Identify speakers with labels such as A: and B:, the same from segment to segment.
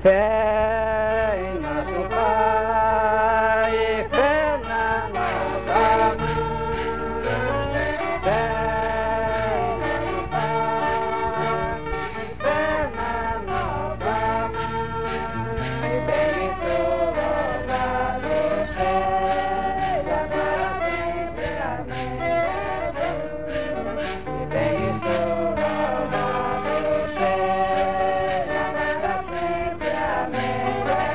A: Fé em nosso Pai, fé na nossa mãe. Fé em nosso Pai, fé na nossa mãe. Abençoa do céu, para sempre, amém. Abençoa do céu, para sempre, amém.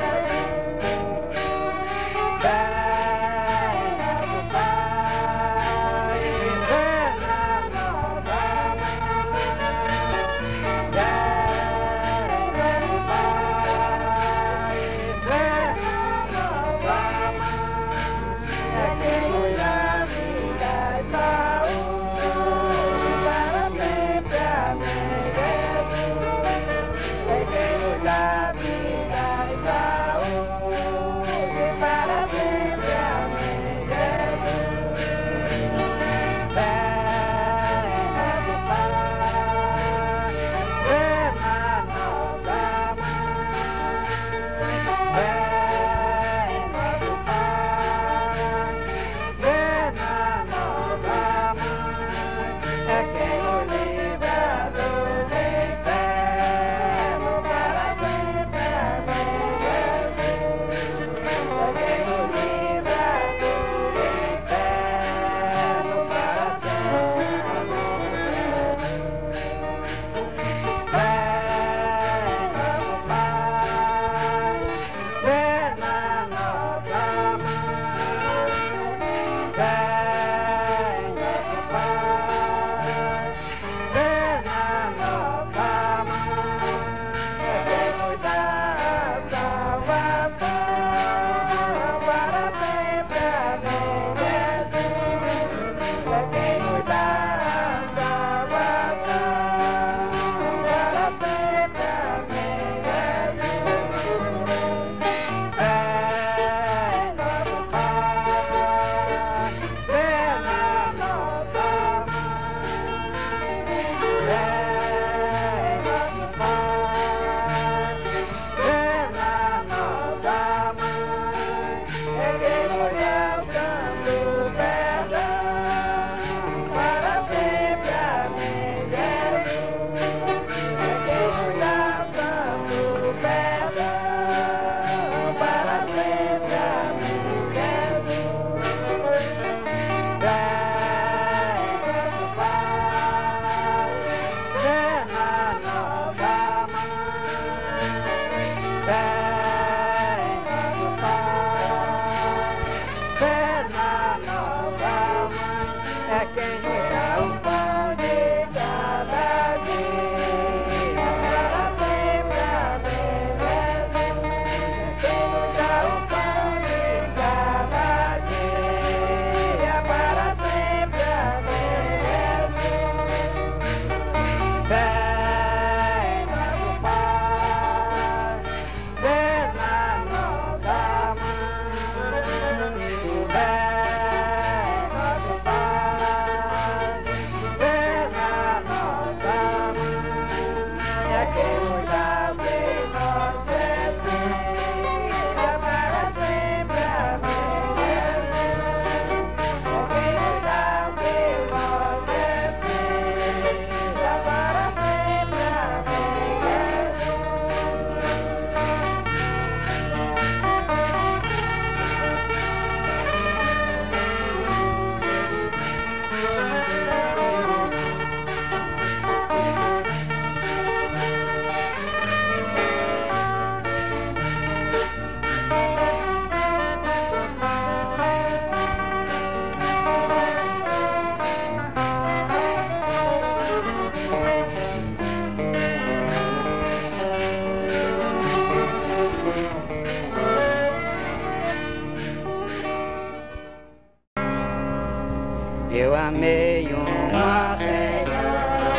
A: Eu amei uma senhora,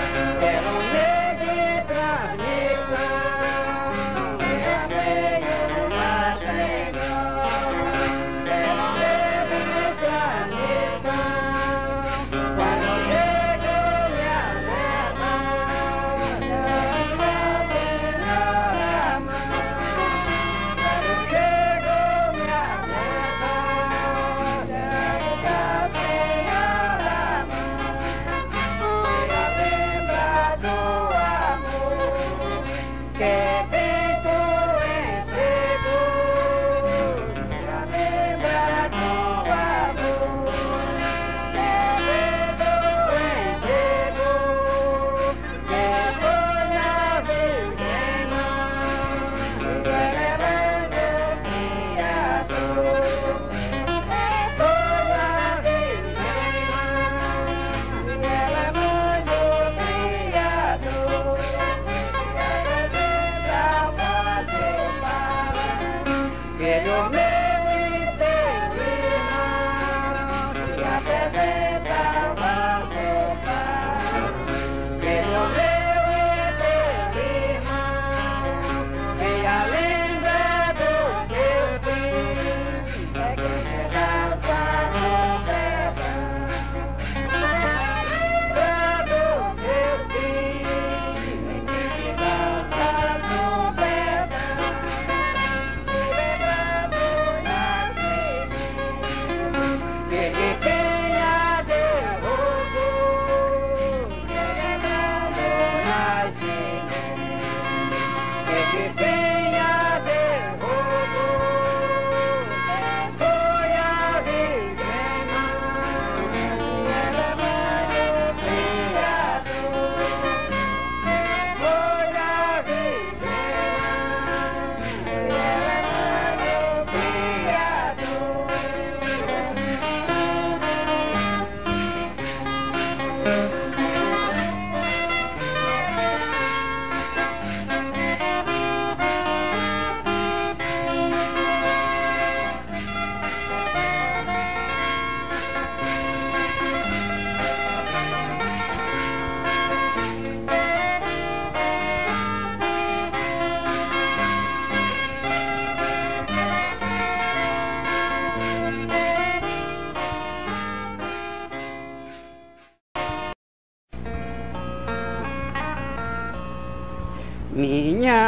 A: era um meio de transmissão. Eu amei uma senhora, era um meio de transmissão. Quando chegou minha senhora, eu amei a senhora.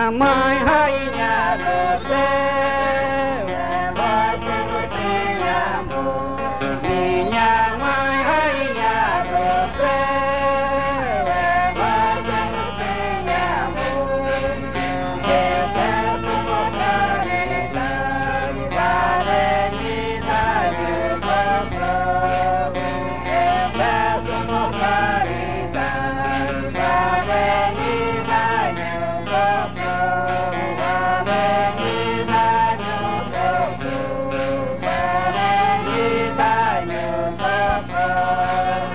A: minha mãe, rainha do céu, é você que tem amor. Minha mãe, rainha do céu, é você que tem amor. Eu peço por caridade, vale-me dar-me o socorro. Eu peço por caridade, vale-me dar-me o socorro. Vale-me dar-me o socorro. Vale-me dar-me o socorro.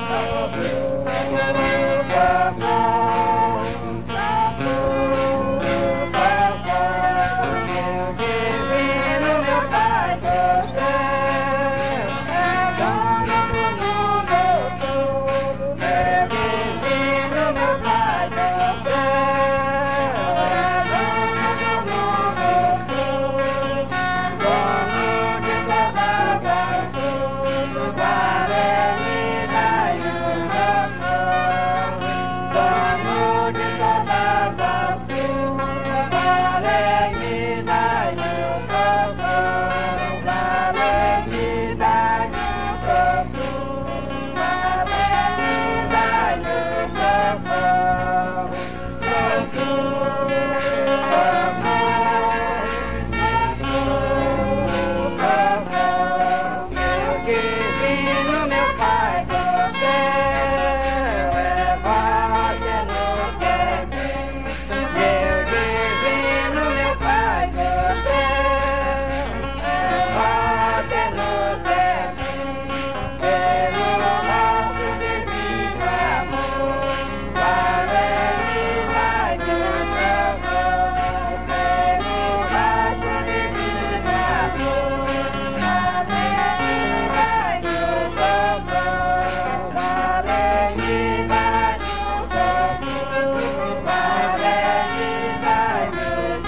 A: Meu divino, meu Pai do céu, é dono do mundo todo. Meu divino, meu Pai do céu, é dono do mundo todo. Dono de todas as coisas, vale-me dar-me o socorro. Dono de todas as coisas, vale-me dar-me o socorro. Vale-me dar-me o socorro. Vale-me dar-me o socorro. Meu divino, meu Pai do céu, é você no que vem. Meu divino, meu Pai do céu, é você no que vem. Pelo nosso divino amor, vale-me dar-me o socorro. Pelo nosso divino amor, vale-me dar-me o socorro. Vale-me dar-me o socorro. Vale-me dar-me o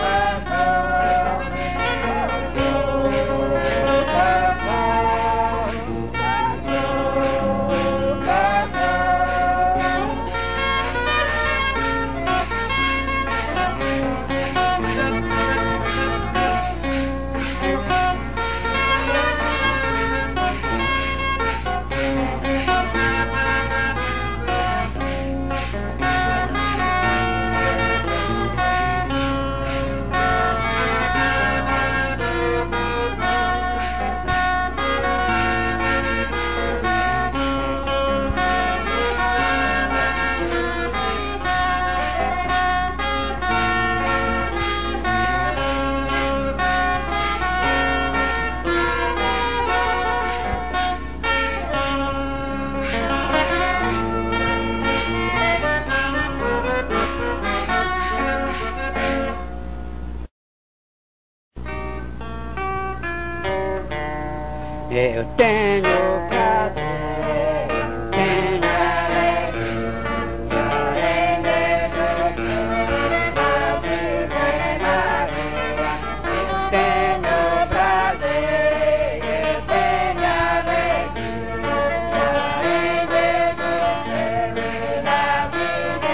A: Eu tenho prazer, tenho alegria, em Deus eu viver na vida. Eu tenho prazer, eu tenho alegria, em Deus eu viver na vida.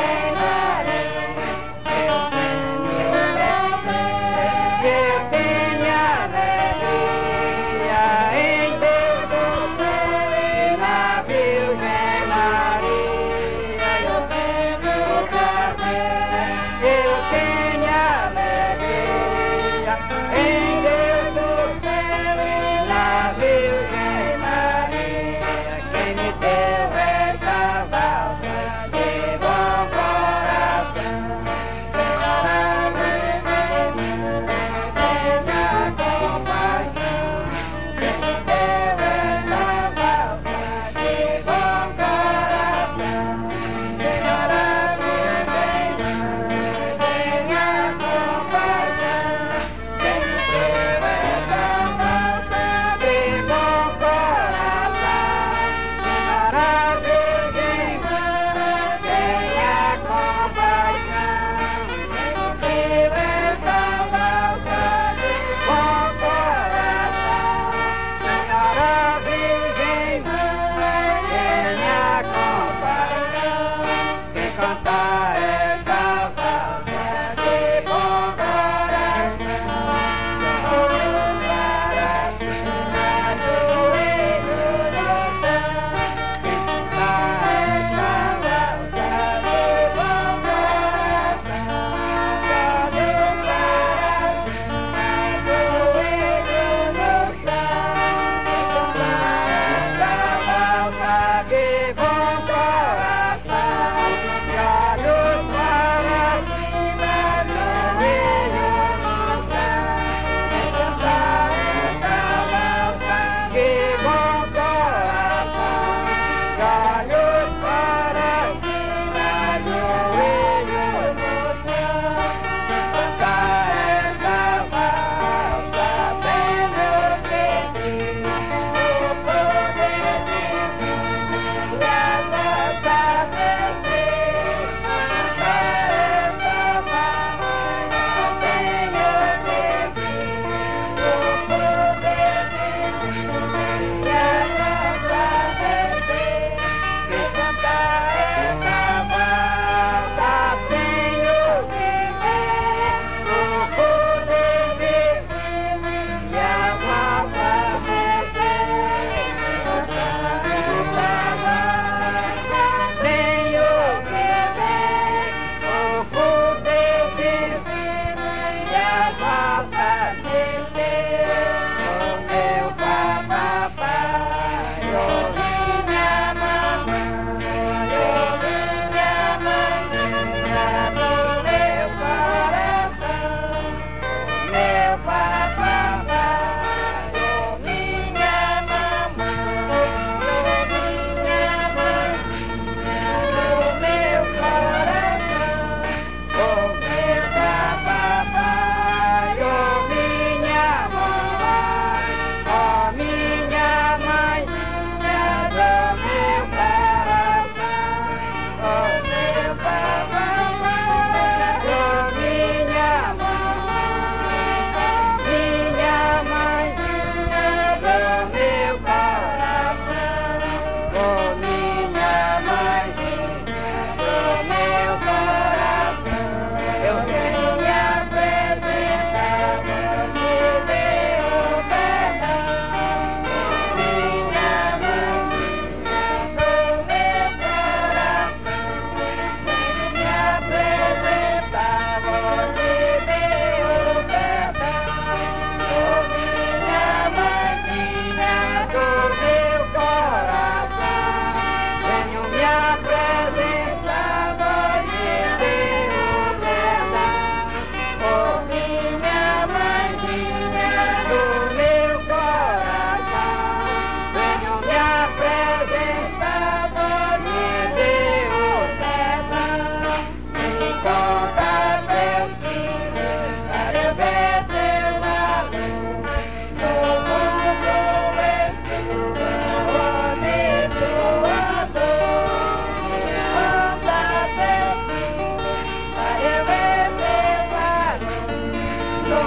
A: Eu tenho prazer, eu tenho alegria, em Deus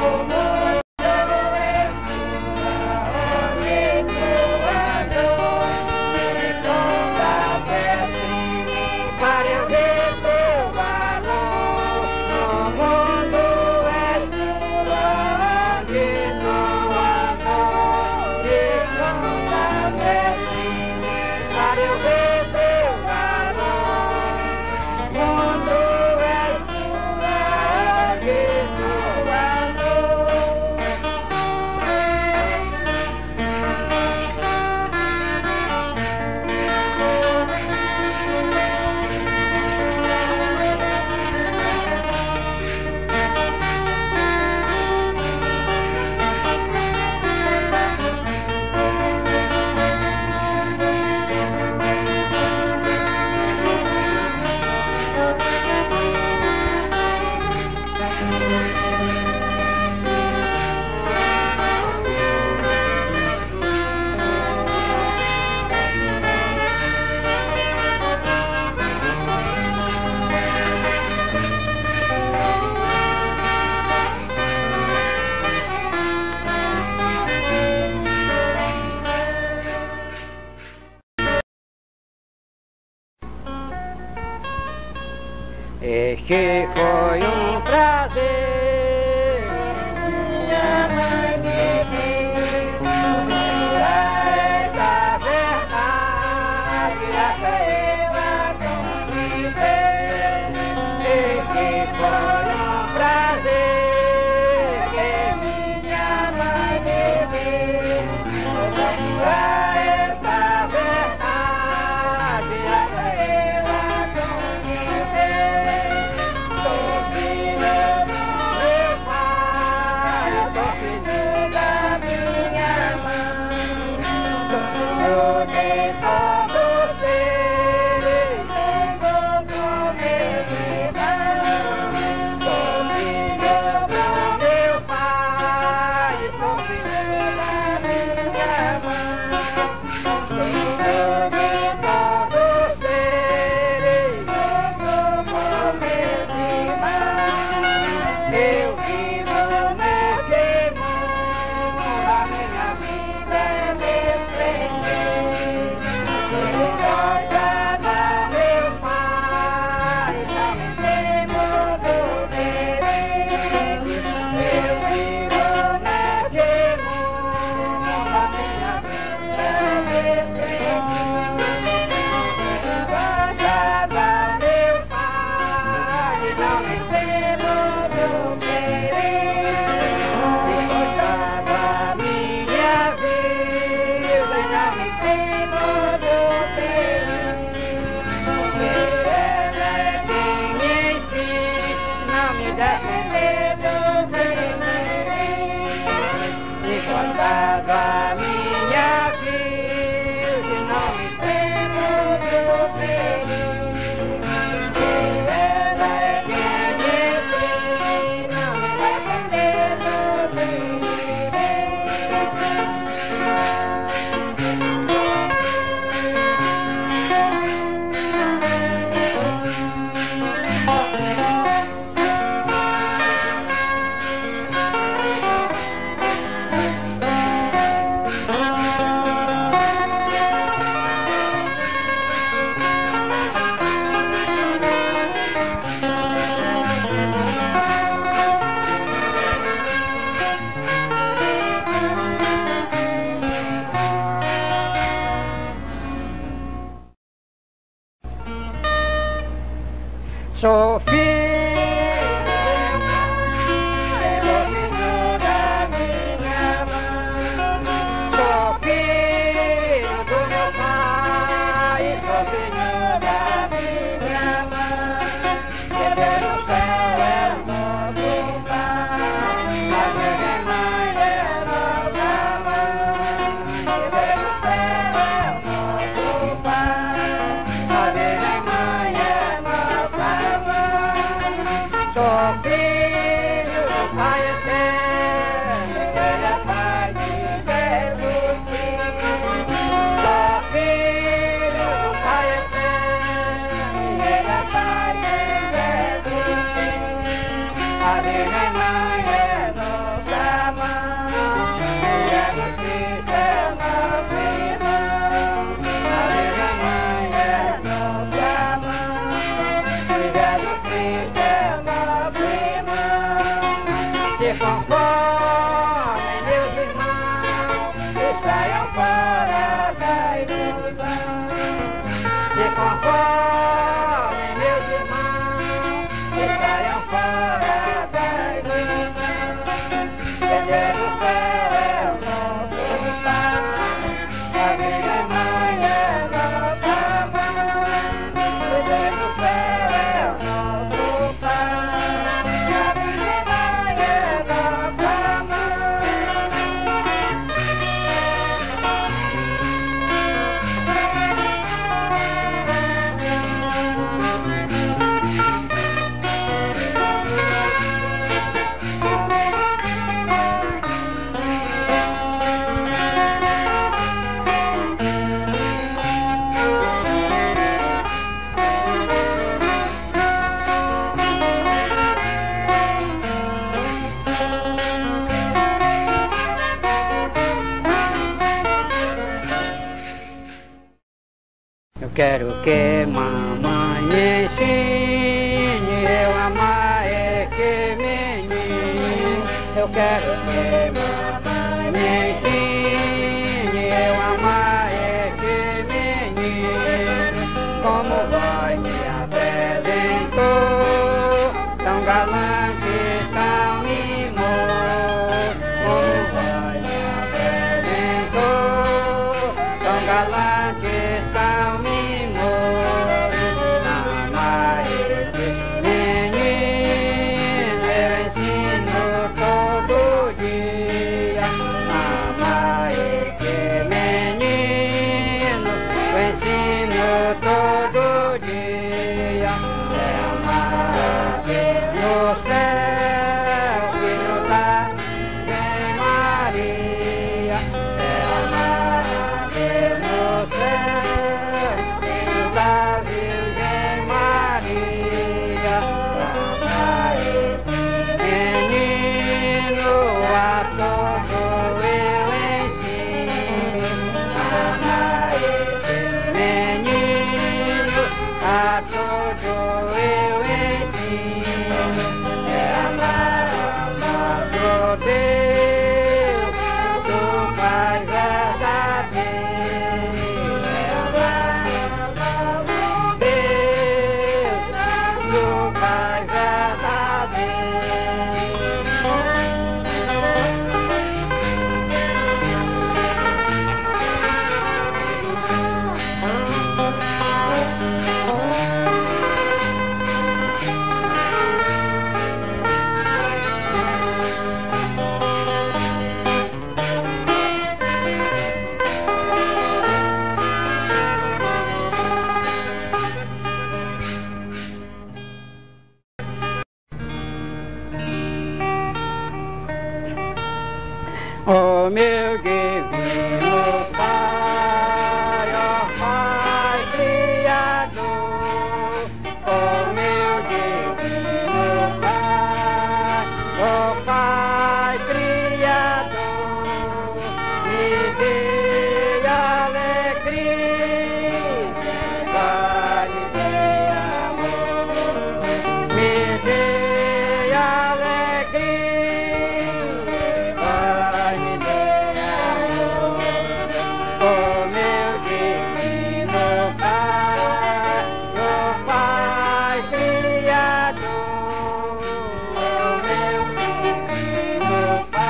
A: Este foi prazer, minha mãe me deu, essa verdade, até eu a conviver. Este foi prazer que minha mãe me deu, procurar essa verdade, até eu a conviver. Guardava minha vida e não me temo do perigo. Ela é quem me ensina, me defender do perigo. Sou filho do pai, sou filho da minha mãe. Sou filho do meu pai, sou filho da minha mãe. Descer no céu é o nosso pai, a minha mãe é nossa mãe. Descer no céu é o nosso pai, a minha mãe é nossa mãe. se conformem, meus irmãos, e saiam fora da ilusão. Se conformem, meus irmãos, e saiam fora da ilusão. Perder o céu é o nosso pai, a Virgem Mãe é nossa mãe. Perder o céu é o nosso pai, a Virgem Mãe é nossa mãe. Eu quero que mamãe me ensine eu amar esse menino. Eu quero que mamãe me ensine eu amar esse menino. Como vai me apresentou, tão galante, tão mimoso. Como vai me apresentou, tão galante, tão mimoso. Amar esse menino eu ensino todo dia. Amar esse menino eu ensino todo dia. É amar no céu, filho da Virgem Maria. É amar no céu, filho da Virgem Maria. Amar esse menino a todo eu ensino. Amar esse menino a todo eu ensino. É amar nosso Deus, do Pai verdadeiro. É amar nosso Deus, do Pai verdadeiro. Oh, meu divino Pai, ó Pai Criador. Oh, meu divino Pai, ó Pai Criador. Me dê alegria, Pai, me dê amor. Me dê alegria, Pai, me dê amor. Oh, meu divino Pai, oh Pai Criador. Oh, meu divino Pai.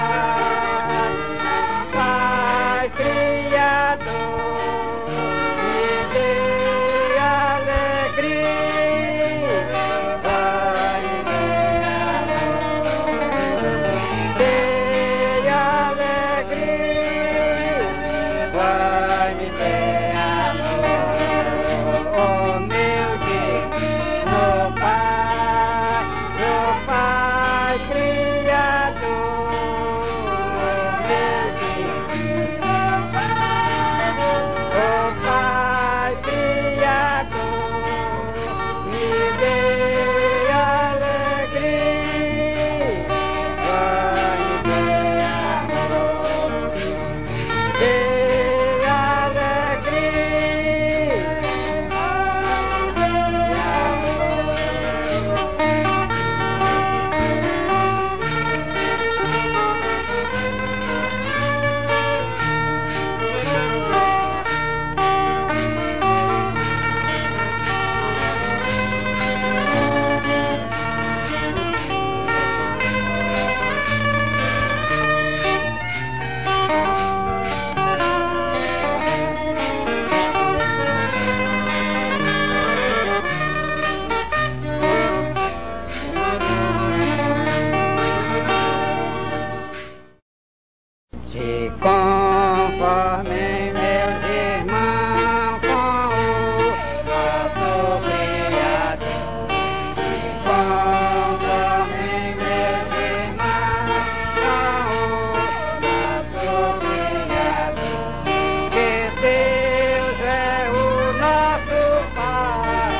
A: Se conformem meus irmãos com o nosso Criador. Se conformem meus irmãos com o nosso Criador. Que Deus é o nosso Pai,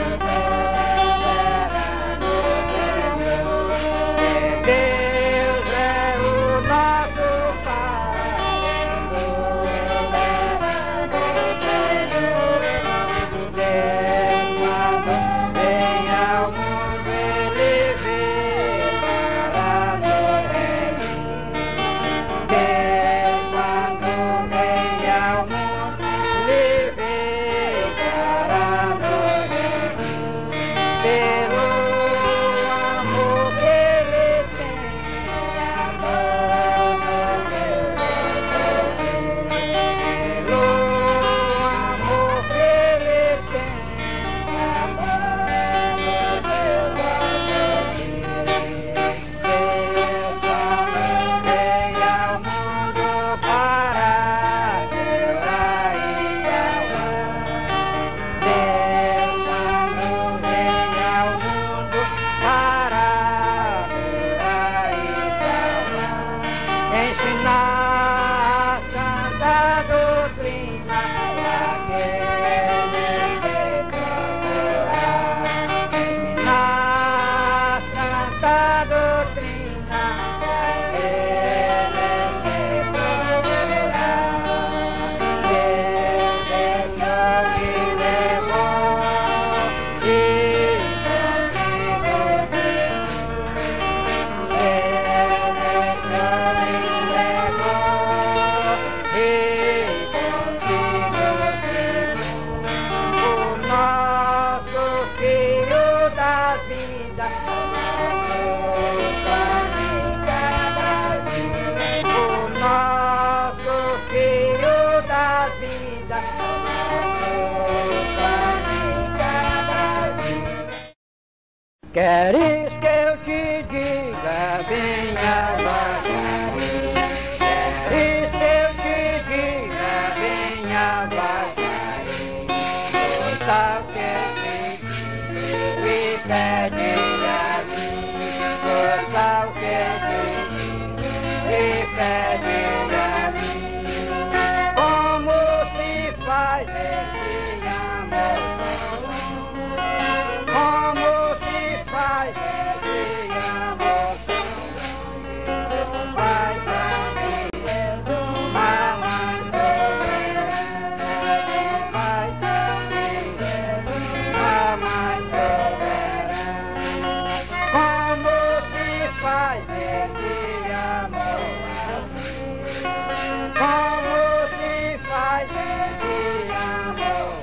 A: que Deus é o nosso Pai, Deus quando vem ao mundo ele veio para nos redimir. Deus quando vem ao mundo ele veio para nos redimir. Pelo amor que ele tem, amor pelo amor que ele tem, amor Deus quando veio ao mundo para curar e salvar. Deus quando veio ao mundo para curar e salvar. Ensinar a santa doutrina daquele que procurar. Ensinar a santa doutrina daquele que procurar. Deus deixou que levou e consigo Deus deixou que levou e consigo o nosso Filho da vida, o nosso Filho da vida, queres que eu te diga, venha devagarinho. Queres que eu te diga, venha devagarinho. Ouça o que eu te digo e pede a mim. Ouça o que eu te digo e pede a mim. Como se faz esse amor? Como se faz esse amor? Pai também, mamãe soberana. Pai também, mamãe soberana. Como se faz esse amor? Como se faz esse amor?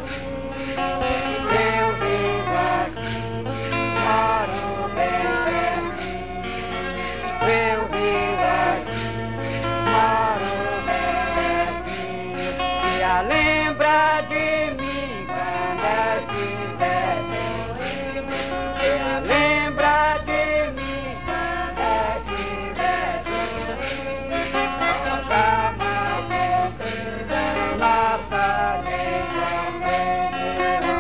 A: Eu vivo aqui, moro bem pertinho. Eu vivo aqui, moro bem pertinho. Se a lembra de mim quando estiver doente. Se a lembra de mim quando estiver doente. Nossa mão protegeu, nossa língua prendeu.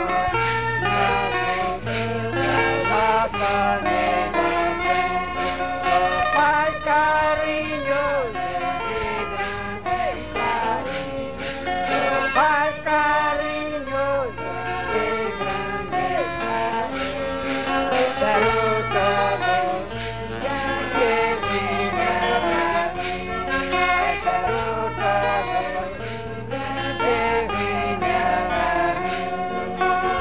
A: Nossa língua prendeu. Pai carinhoso de grande carinho. Pai carinhoso de grande carinho. Quero todo que vinha a mim. Quero todo que vinha a mim.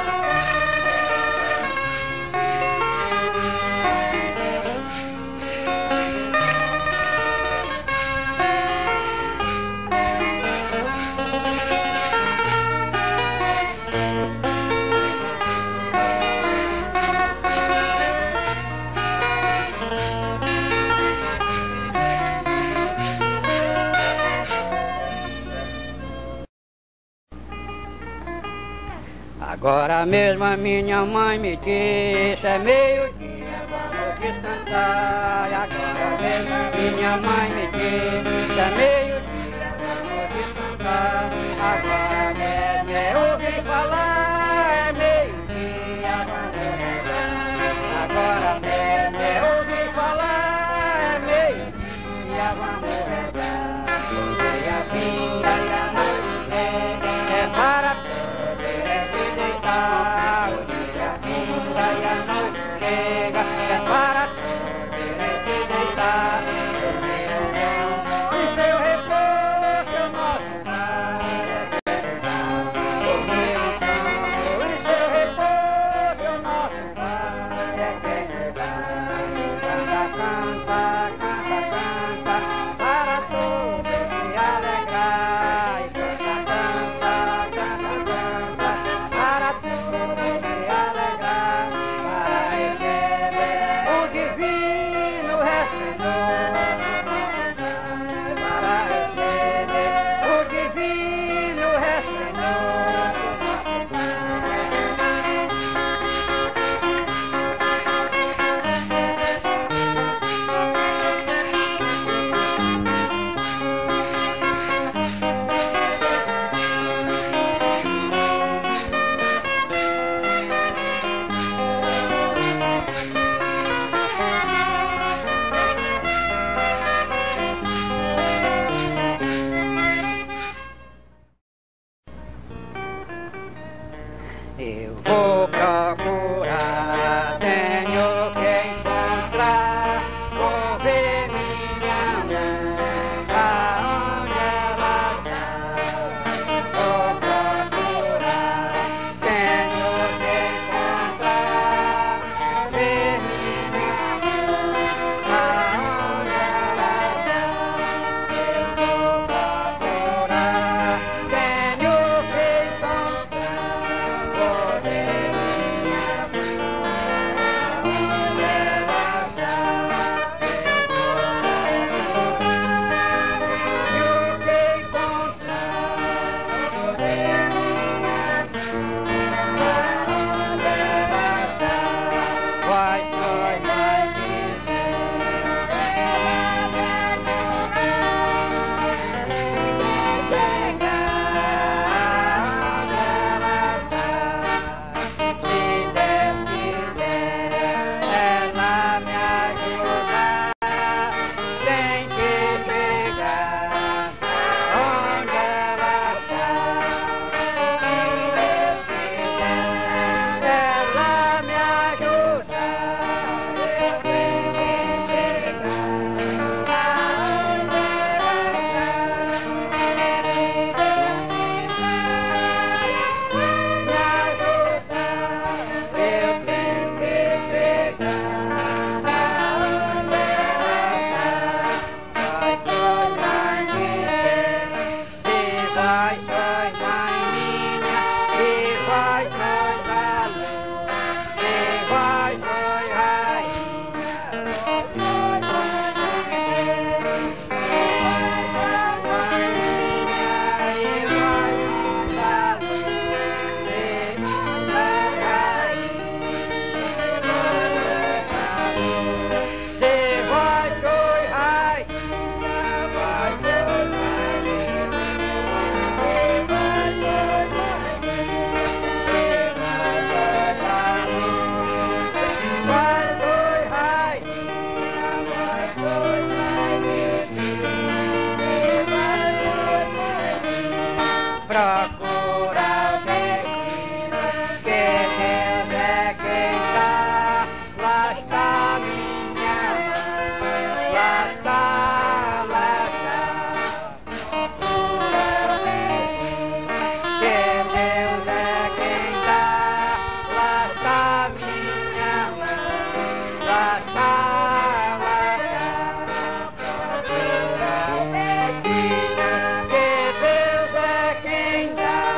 A: Agora mesmo a minha mãe me disse, é meio-dia, vamos descansar. Agora mesmo a minha mãe me disse, é meio-dia, vamos desfrutar. Agora mesmo eu ouvi falar, é meio-dia, vamos rezar. Agora mesmo eu ouvi falar, é meio-dia, vamos rezar. Porque a vida e a noite é para poder se deitar. O dia, a vida e a noite chega, é para poder se deitar. O seu repouso é o nosso Pai. O seu repouso é o nosso Pai. É quem canta, canta, canta, canta, para todos se alegrar. E canta, canta, canta, canta, para todos se alegrar. Para receber o divino resplendor. Para receber o divino resplendor. Eu vou procurar, tenho que encontrar, vou ver minha mãe, aonde ela está. Vou procurar, tenho que encontrar, ver minha mãe, aonde ela está. Eu vou procurar, tenho que encontrar. Vou ver minha procura o destino, que Deus é quem dá. Lá está minha mãe, lá está, lá está. Procura o destino, que Deus é quem dá. Lá está minha mãe, lá está, lá está. Procura o destino, que Deus é quem dá.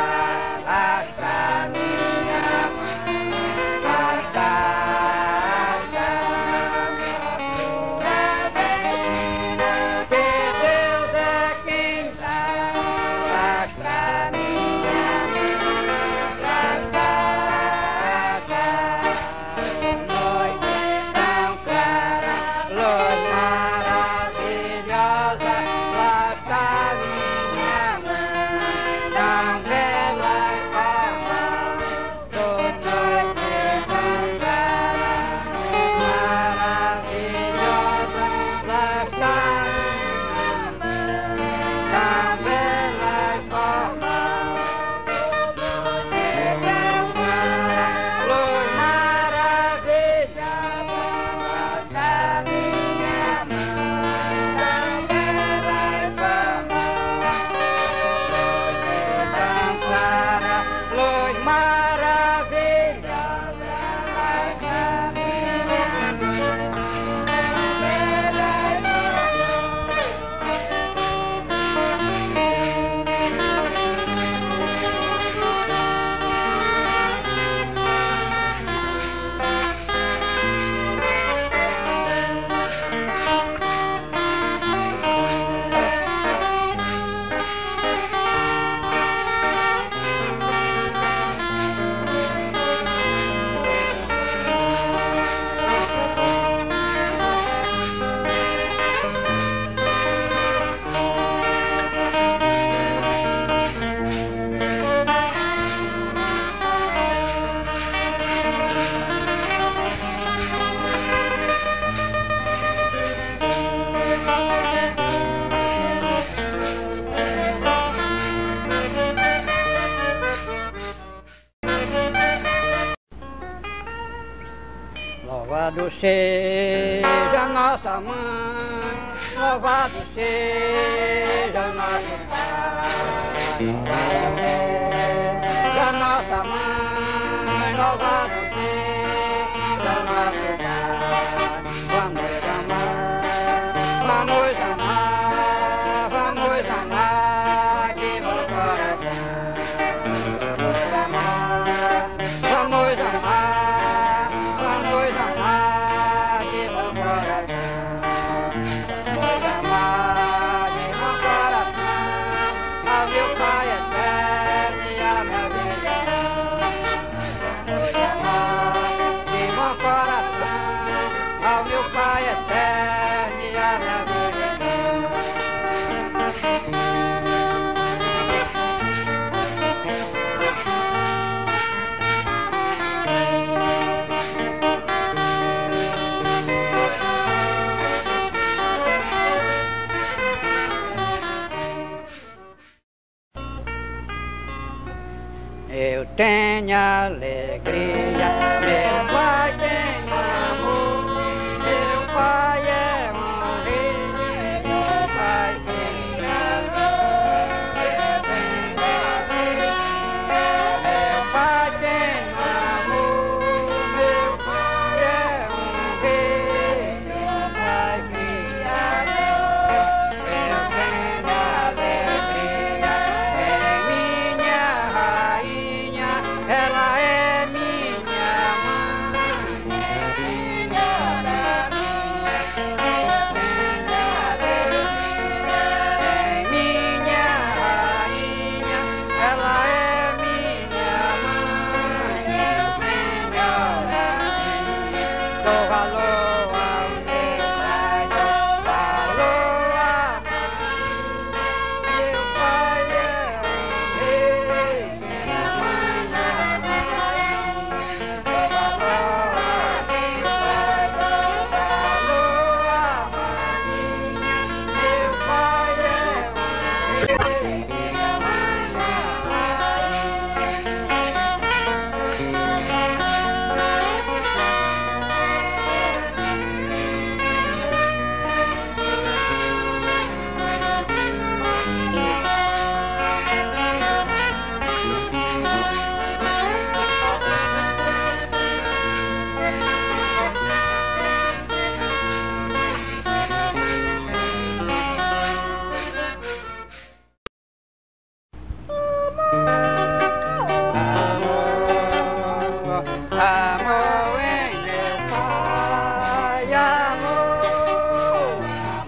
A: Louvado seja nossa mãe, louvado seja nosso pai. Louvado seja nossa mãe, louvado seja nosso pai. Vamos amar, vamos amar, vamos amar de bom coração. Vamos amar, vamos amar, vamos amar de bom coração. Vamos amar de bom coração ao meu Pai eterno e à minha vida. Vamos amar de bom coração ao meu Pai eterno e à minha vida. Eu tenho alegria, meu pai tem amor, meu pai é um rei, meu pai tem amor, eu tenho alegria, meu pai tem amor, meu pai é um rei, meu pai tem amor, eu tenho alegria, é minha rainha. Ela é minha mãe, minha rainha, é minha rainha, ela é minha mãe, minha rainha. Dou valor ao meu pai, dou valor à mãe, meu pai é um rei, minha mãe é amor em meu pai, amor,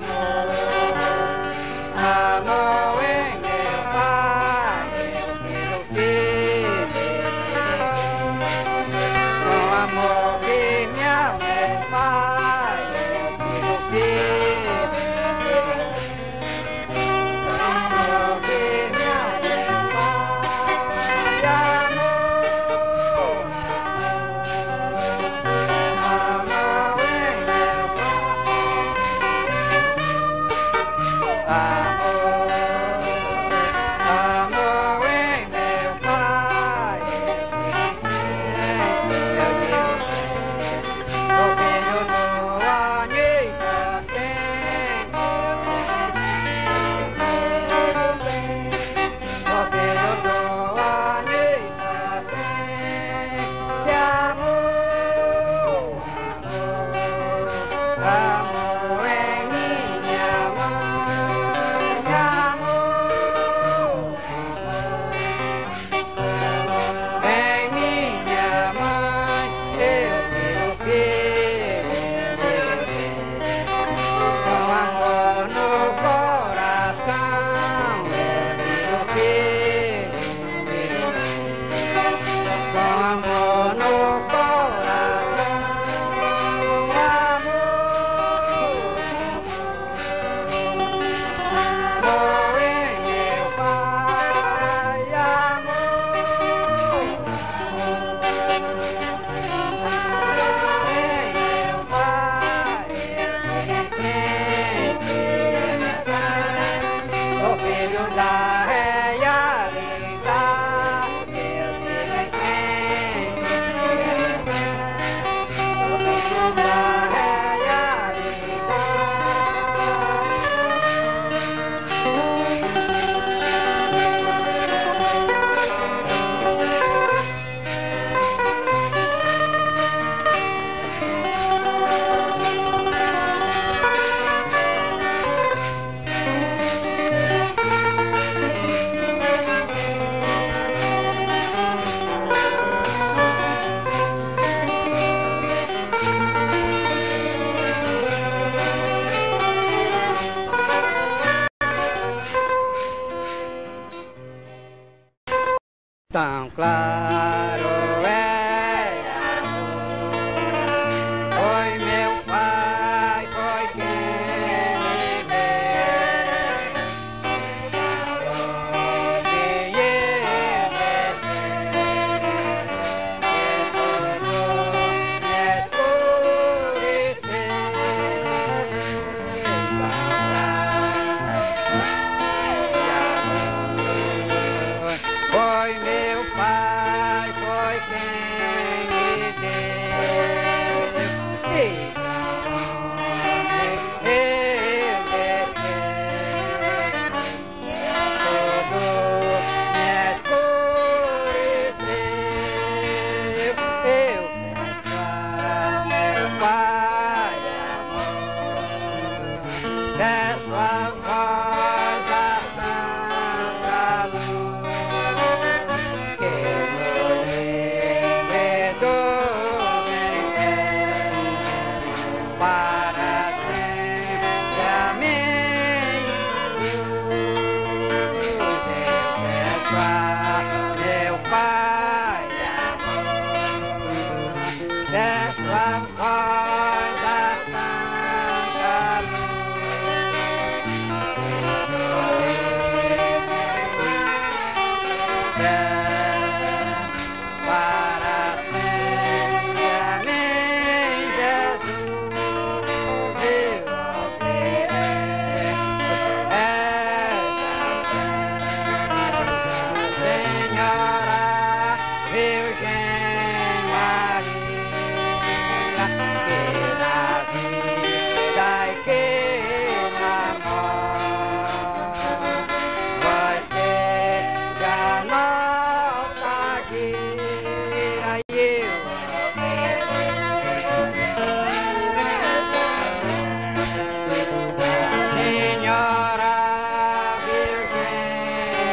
A: amor em meu pai, meu filho, com amor que me amou, pai, meu filho, com amor que me amou, pai, amor. Amor em meu pai, eu digo, o filho do Anitta tem, o filho do Anitta tem, de amor, amor em minha mãe. tão claro é amor. Foi meu pai, foi quem me deu. Hoje eu foi meu pai, foi quem me deu. E eu tudo me escureceu. Eu peço a meu pai amor, peço a voz da santa luz, que nos livre do veneno, para sempre amém. Eu peço a meu pai amor, peço a voz da santa para sempre, amém, Jesus, eu ofereço essa Senhora Virgem Maria, que na vida e que na morte vai ser a nossa guia, e eu Senhora Virgem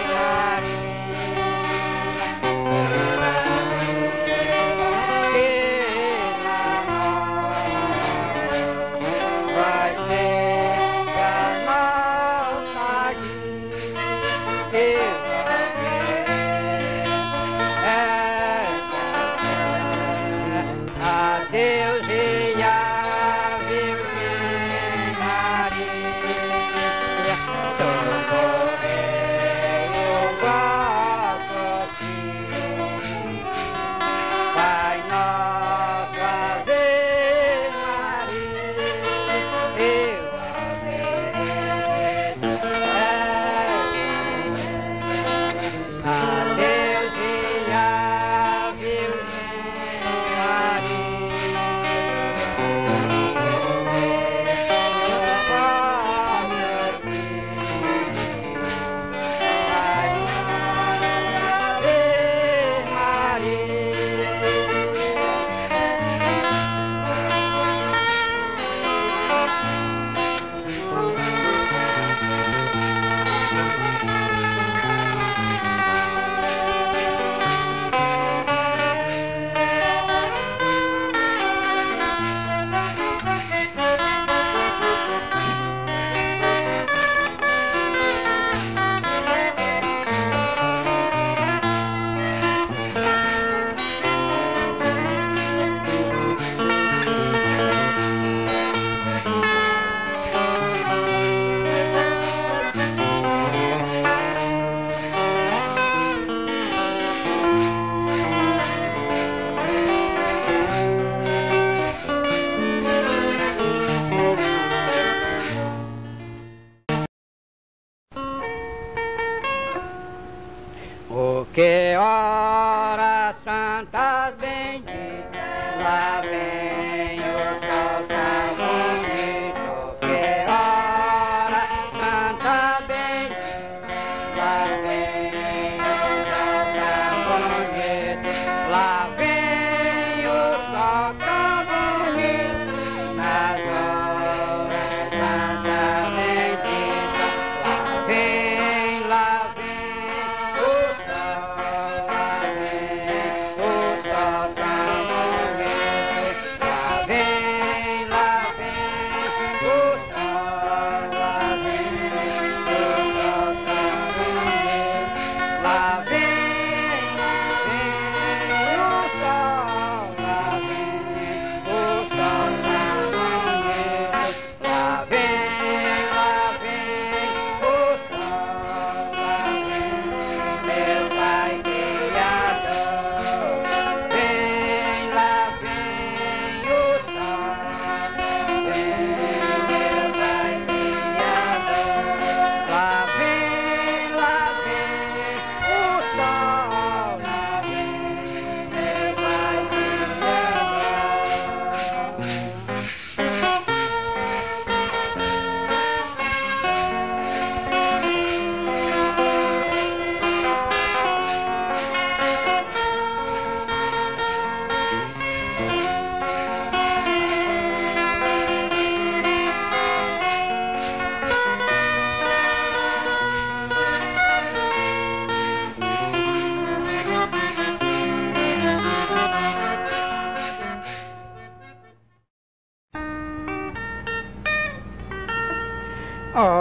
A: Maria, que na morte vai ser a nossa guia, eu a Deus e a Virgem Maria, socorrei o vosso filho, Pai nosso, Ave Maria, eu obedeço a Deus e a Virgem Que horas santas benditas, lá vem o sol tão bonito. Que horas santas benditas, lá vem o sol tão bonito. Lá vem o sol tão bonito, nas horas santas benditas. Lá vem o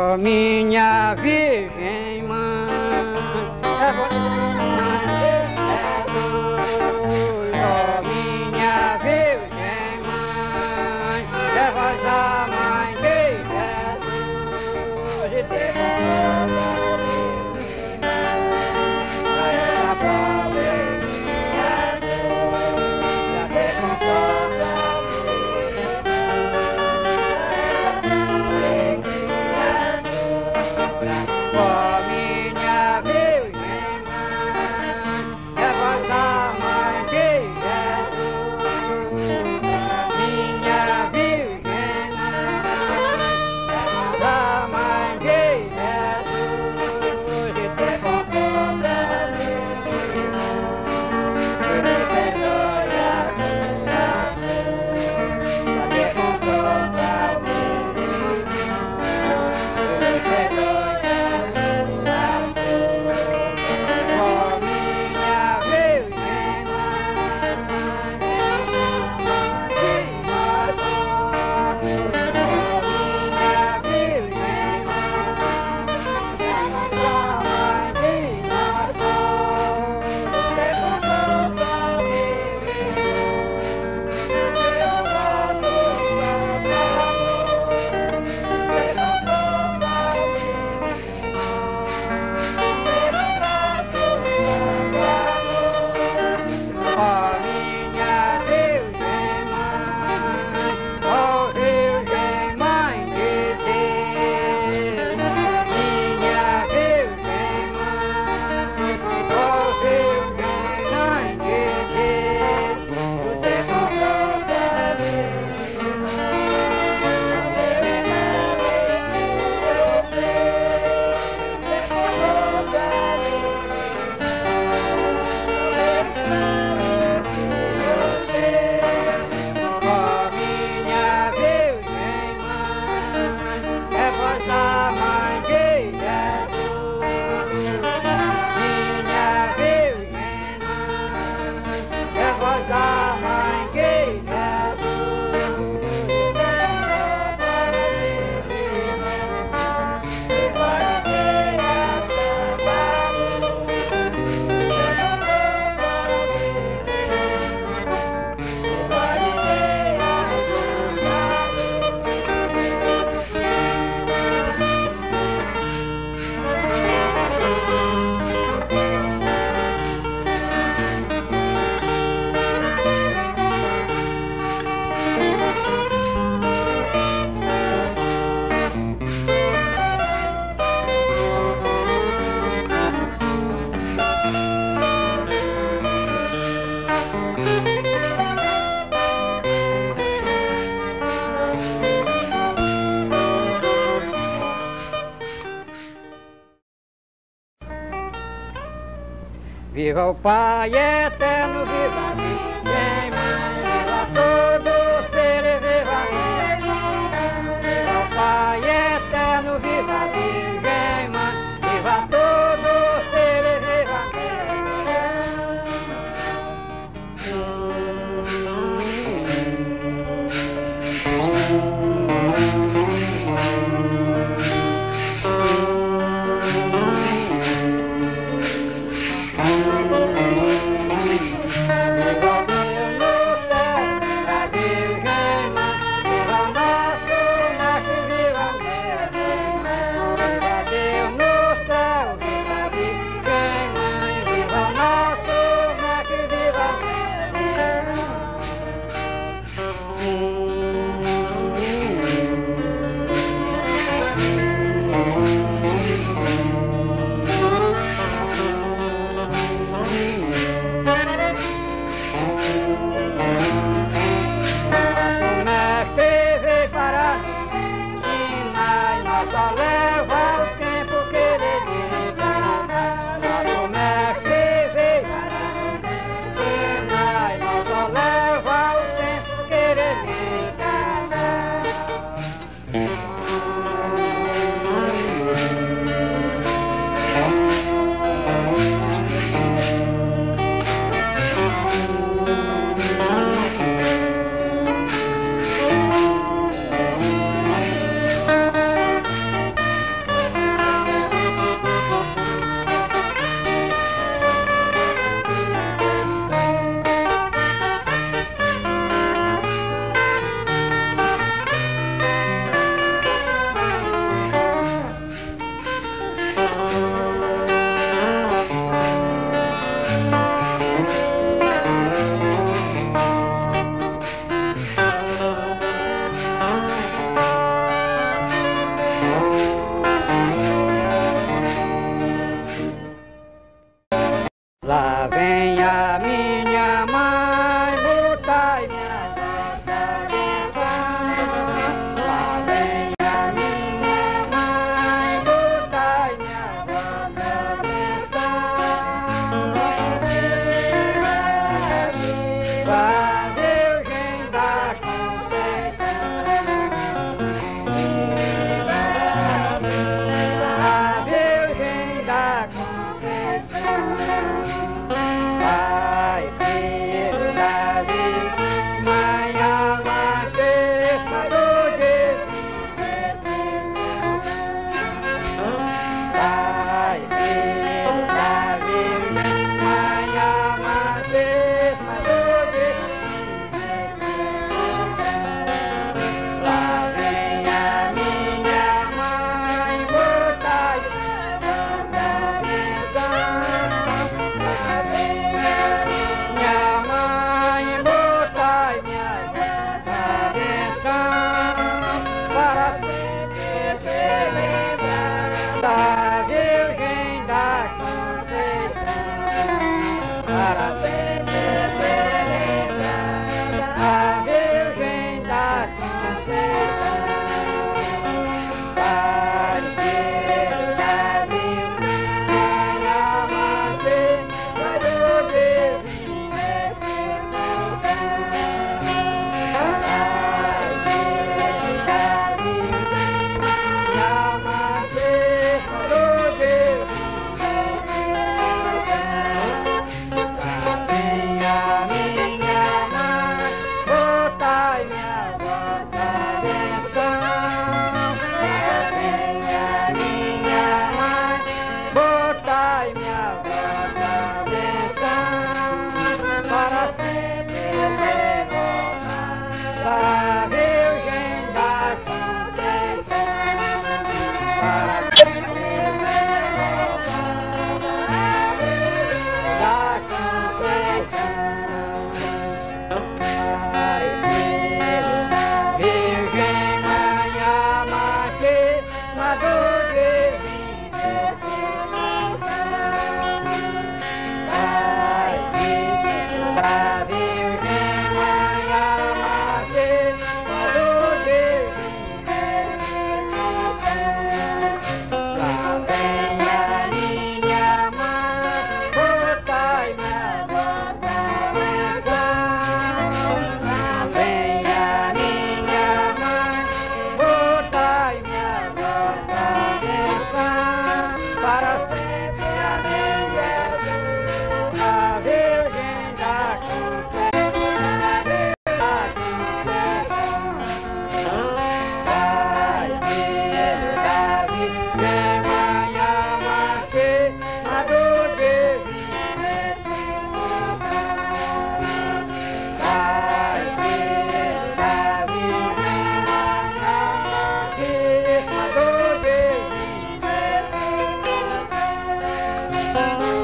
A: Ó minha Virgem Mãe, é Jesus. Ó minha Virgem Mãe, é vós a mãe de Jesus. E te viva o Pai eterno, viva a Virgem Mãe, viva todos os seres, viva a Virgem. Viva o Pai eterno, viva a Virgem Mãe, viva todos os seres, viva a para sempre ser lembrada, a Virgem da Conceição. Vai ser da Virgem, ama-se, vai do divino Espírito Santo. Vai ser da Virgem, ama-se, vai do divino Espírito Santo. Venha minha mãe, botai minha vossa benção. Venha minha mãe, botai minha vossa benção. Para sempre renovar a Virgem da Conceição. Para sempre renovar a Virgem da Conceição. Ai, Virgem Mãe amante, do divino Espírito Santo. Ai, da Virgem Mãe amante, do divino Espírito Santo. Lá venha minha mãe, botai minha vossa benção. Lá venha minha mãe, botai minha vossa benção. Para sempre amém, Jesus, a Virgem da Conceição. Vai ser da Virgem Mãe amante, do divino Espírito Santo. Vai ser da Virgem Mãe amante, do divino Espírito Santo.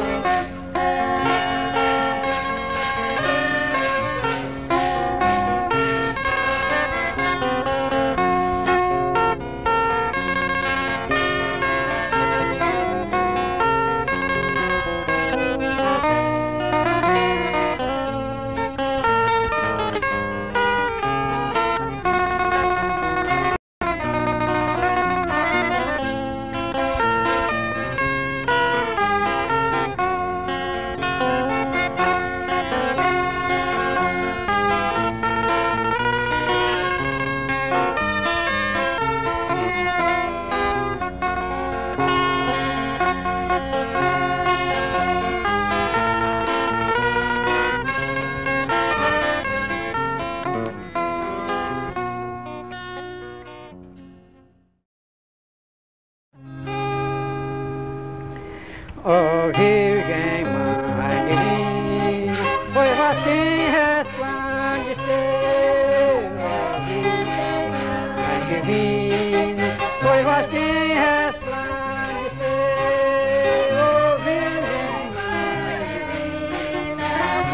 A: Ó Virgem Mãe Divina, pois assim resplandecer. Ó Virgem Mãe Divina, pois assim resplandecer. Ó Virgem Mãe Divina,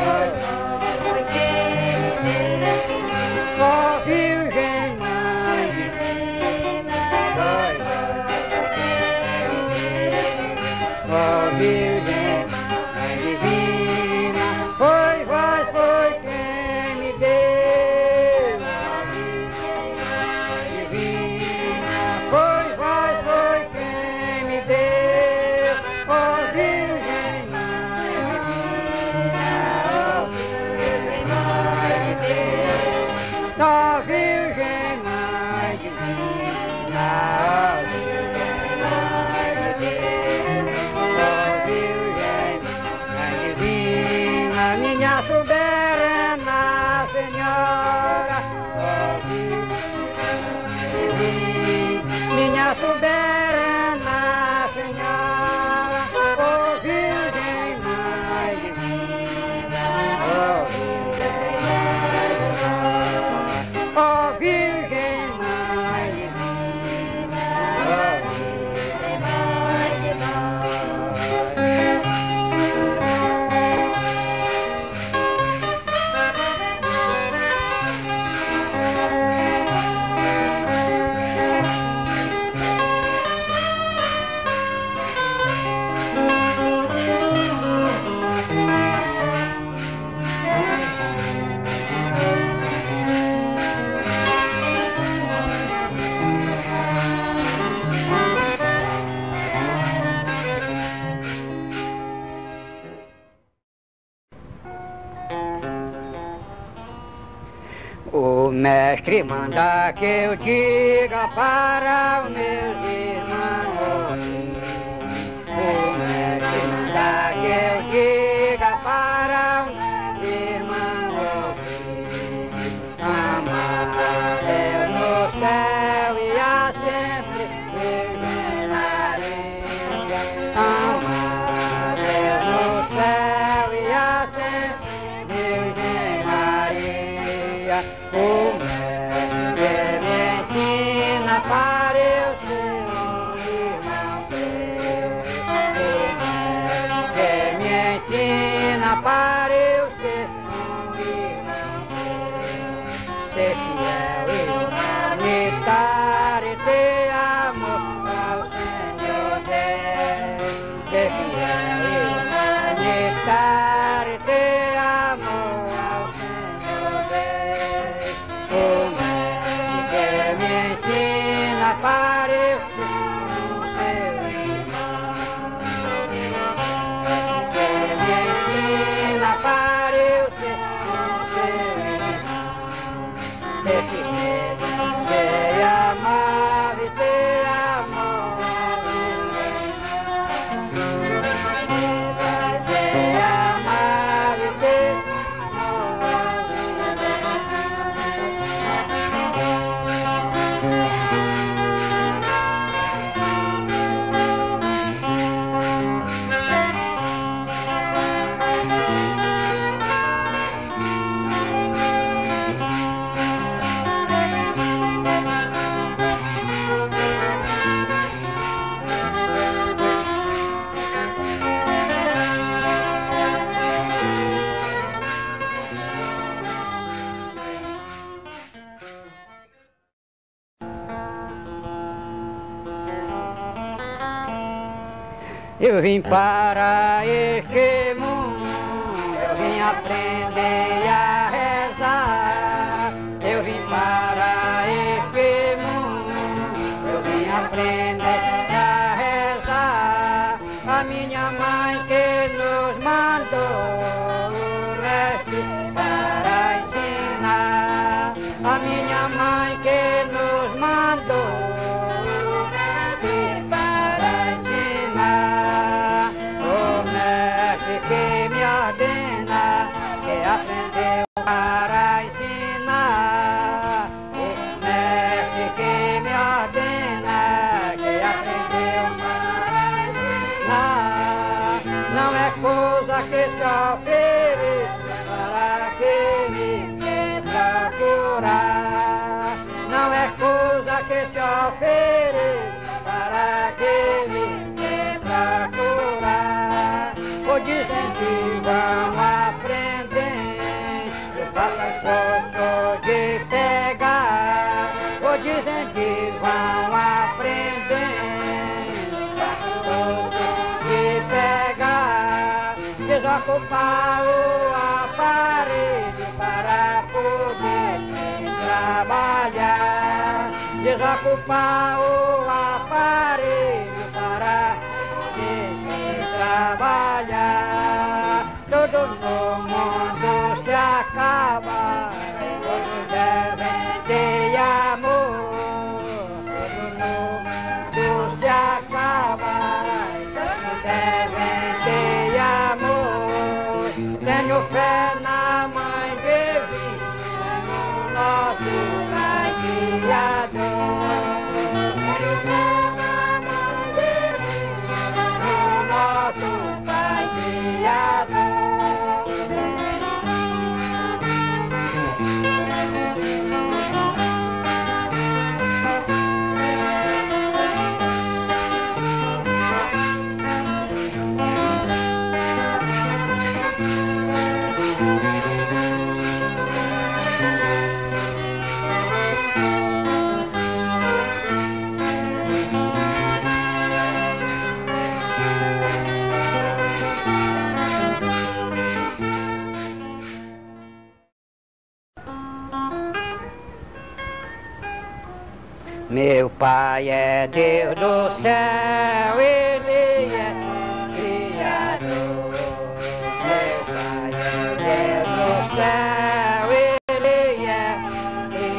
A: ó Virgem Mãe Divina, ó Virgem Mãe Divina, foi vós foi quem me deu. Ó Virgem Mãe Divina, foi vós foi quem me deu. Ó Virgem Mãe Divina, ó Virgem Mãe Divina, ó Virgem Mãe Divina, ó Virgem Mãe Divina. mestre manda que eu diga para os meus irmãos. O mestre manda que eu diga para os irmãos. Amar Deus no céu e a sempre Virgem Maria. Amar Deus no céu e a sempre Virgem Maria. O mestre me ensina para eu ser um irmão teu. O mestre me ensina para eu ser um irmão teu. Ser fiel e humanitário e ter amor ao Senhor Deus. Ser fiel e humanitário e ter amor ao Senhor Deus. O mestre me ensina para eu ser um teu irmão. Me ensina para eu ser um teu irmão. Ter firmeza, ter amor e ter amor. Ter amor e ter Eu vim para este mundo, eu vim aprender a rezar. Eu vim para este mundo, eu vim aprender a rezar. A minha mãe que nos mandou o resto para ensinar. A minha mãe que nos mandou que me ordena, que aprendeu para ensinar. O mestre que me ordena, que aprendeu para ensinar. Não é coisa que se ofereça para que me procurar. Não é coisa que se ofereça para que me procurar. Dizem que vão aprender, eu faço de pegar. Dizem que vão aprender, faço de pegar. Desocupar o aparelho para poder trabalhar. Desocupar o aparelho para poder trabalhar. Todo no mundo se acaba, todos devem ter amor. Todo no mundo se acaba, todos devem ter amor. Tenho fé na mãe divina, no nosso Pai Criador. Tenho fé na mãe divina, no nosso Pai Criador. Meu pai é Deus do céu, Ele é Criador. Meu pai é Deus do céu, Ele é Criador.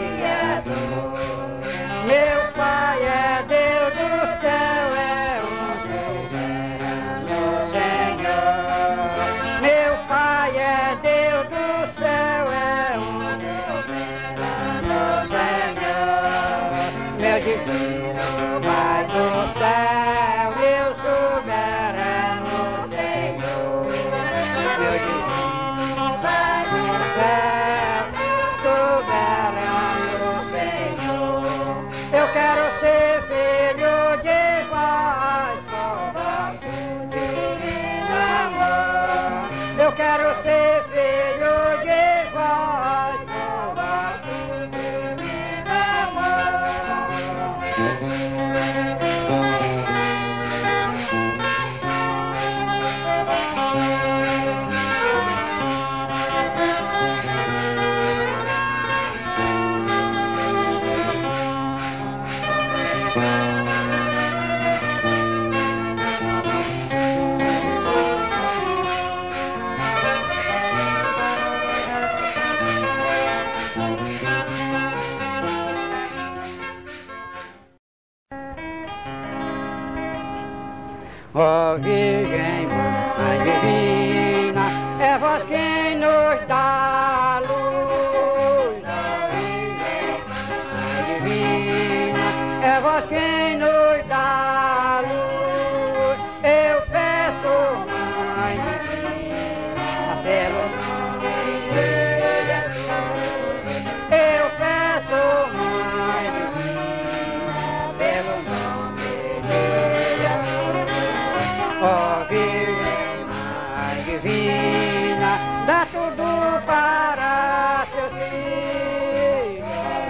A: Ó Virgem Mãe Divina, é vós quem nos dá a luz. Ó Virgem Mãe Divina, é vós quem nos dá a luz. Eu peço, Mãe Divina, pelo nome de Jesus. Eu peço, Mãe Divina, pelo nome de Jesus. Ó Virgem Mãe Divina, dá tudo para seus filhos.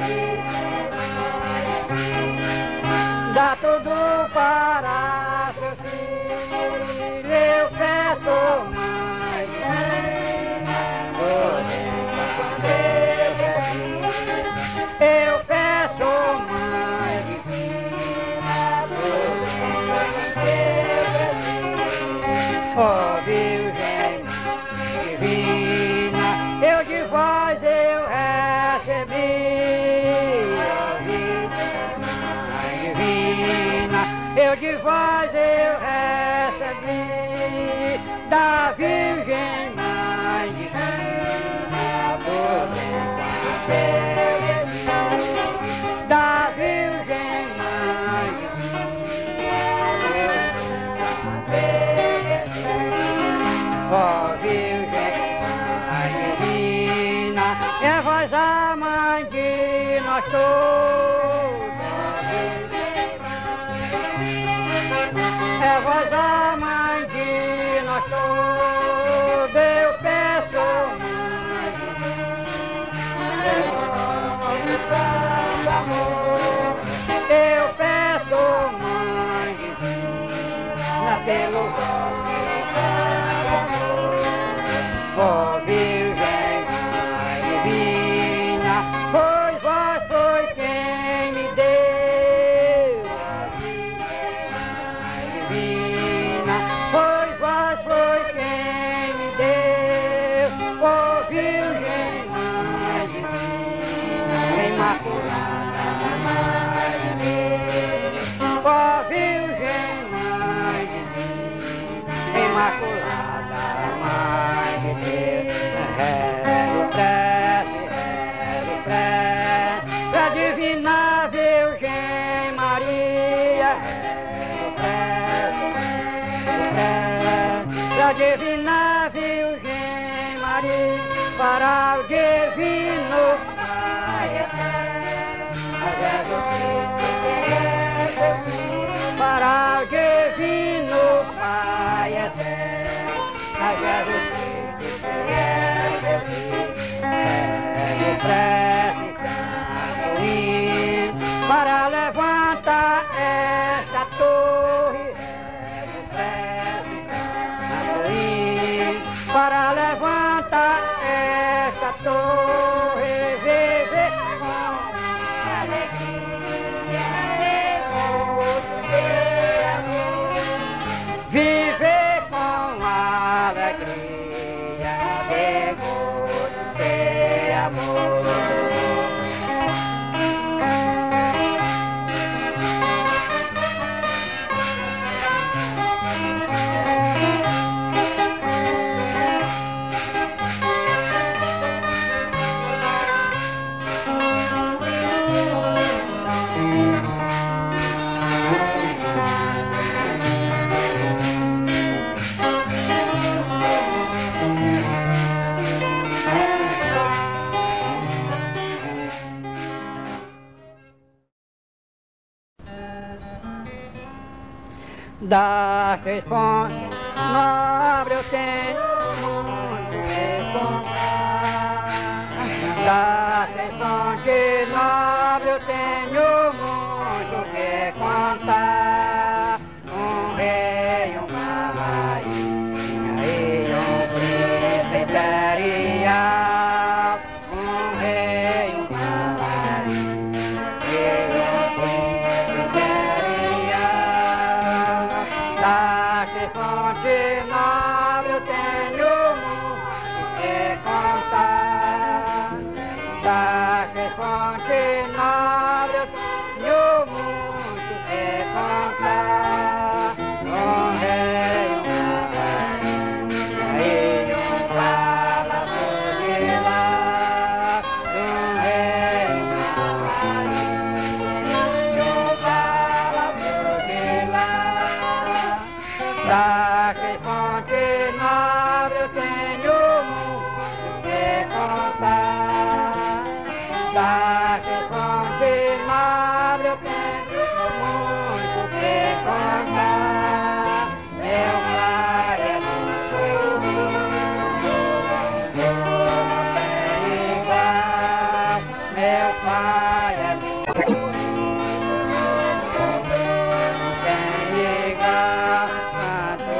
A: Dá tudo para seus filhos. Eu peço, Mãe Divina, eu peço, Mãe Divina, ó Virgem Divina, eu de vós eu recebi. Ó Virgem Divina, eu de vós eu recebi. Da Virgem Mãe Divina, da Virgem Mãe Divina, ó Virgem Mãe Divina, é vós a mãe de nós todos. É vós a mãe de nós todos. Eu peço, Mãe Divina, eu peço, Mãe Divina, pelo ó Virgem Mãe Divina, pois vós foi quem me deu. Ó Virgem Mãe Divina, pois vós foi quem me deu. Ó Virgem Mãe Divina, Imaculada Mãe de Deus. Ó Virgem Mãe Divina, Imaculada Mãe de Deus. Rego prece, pra Divina Virgem Maria. Rego prece, pra Divina Virgem Maria, para o Divino Pai eterno, para o Divino Pai eterno, a Jesus Cristo que é meu filho. Rego prece, canto hino, para levantar esta torre. Rego prece, canto hino, para levantar esta torre. Viver com alegria, de amor. Viver com alegria, de amor. Das três fontes nobre eu tenho muito que contar. Das três fontes nobre eu tenho muito que contar. Um rei, uma rainha e um príncipe imperial. Um rei, uma rainha e um príncipe imperial. Das três fontes nobre eu tenho muito que contar. Das três fontes nobre eu tenho muito que contar. Um rei Daquele fonte nova eu tenho muito que contar. Daquele fonte nova eu tenho muito que contar. Meu pai é muito não tem igual. Meu pai é muito não tem igual. Canto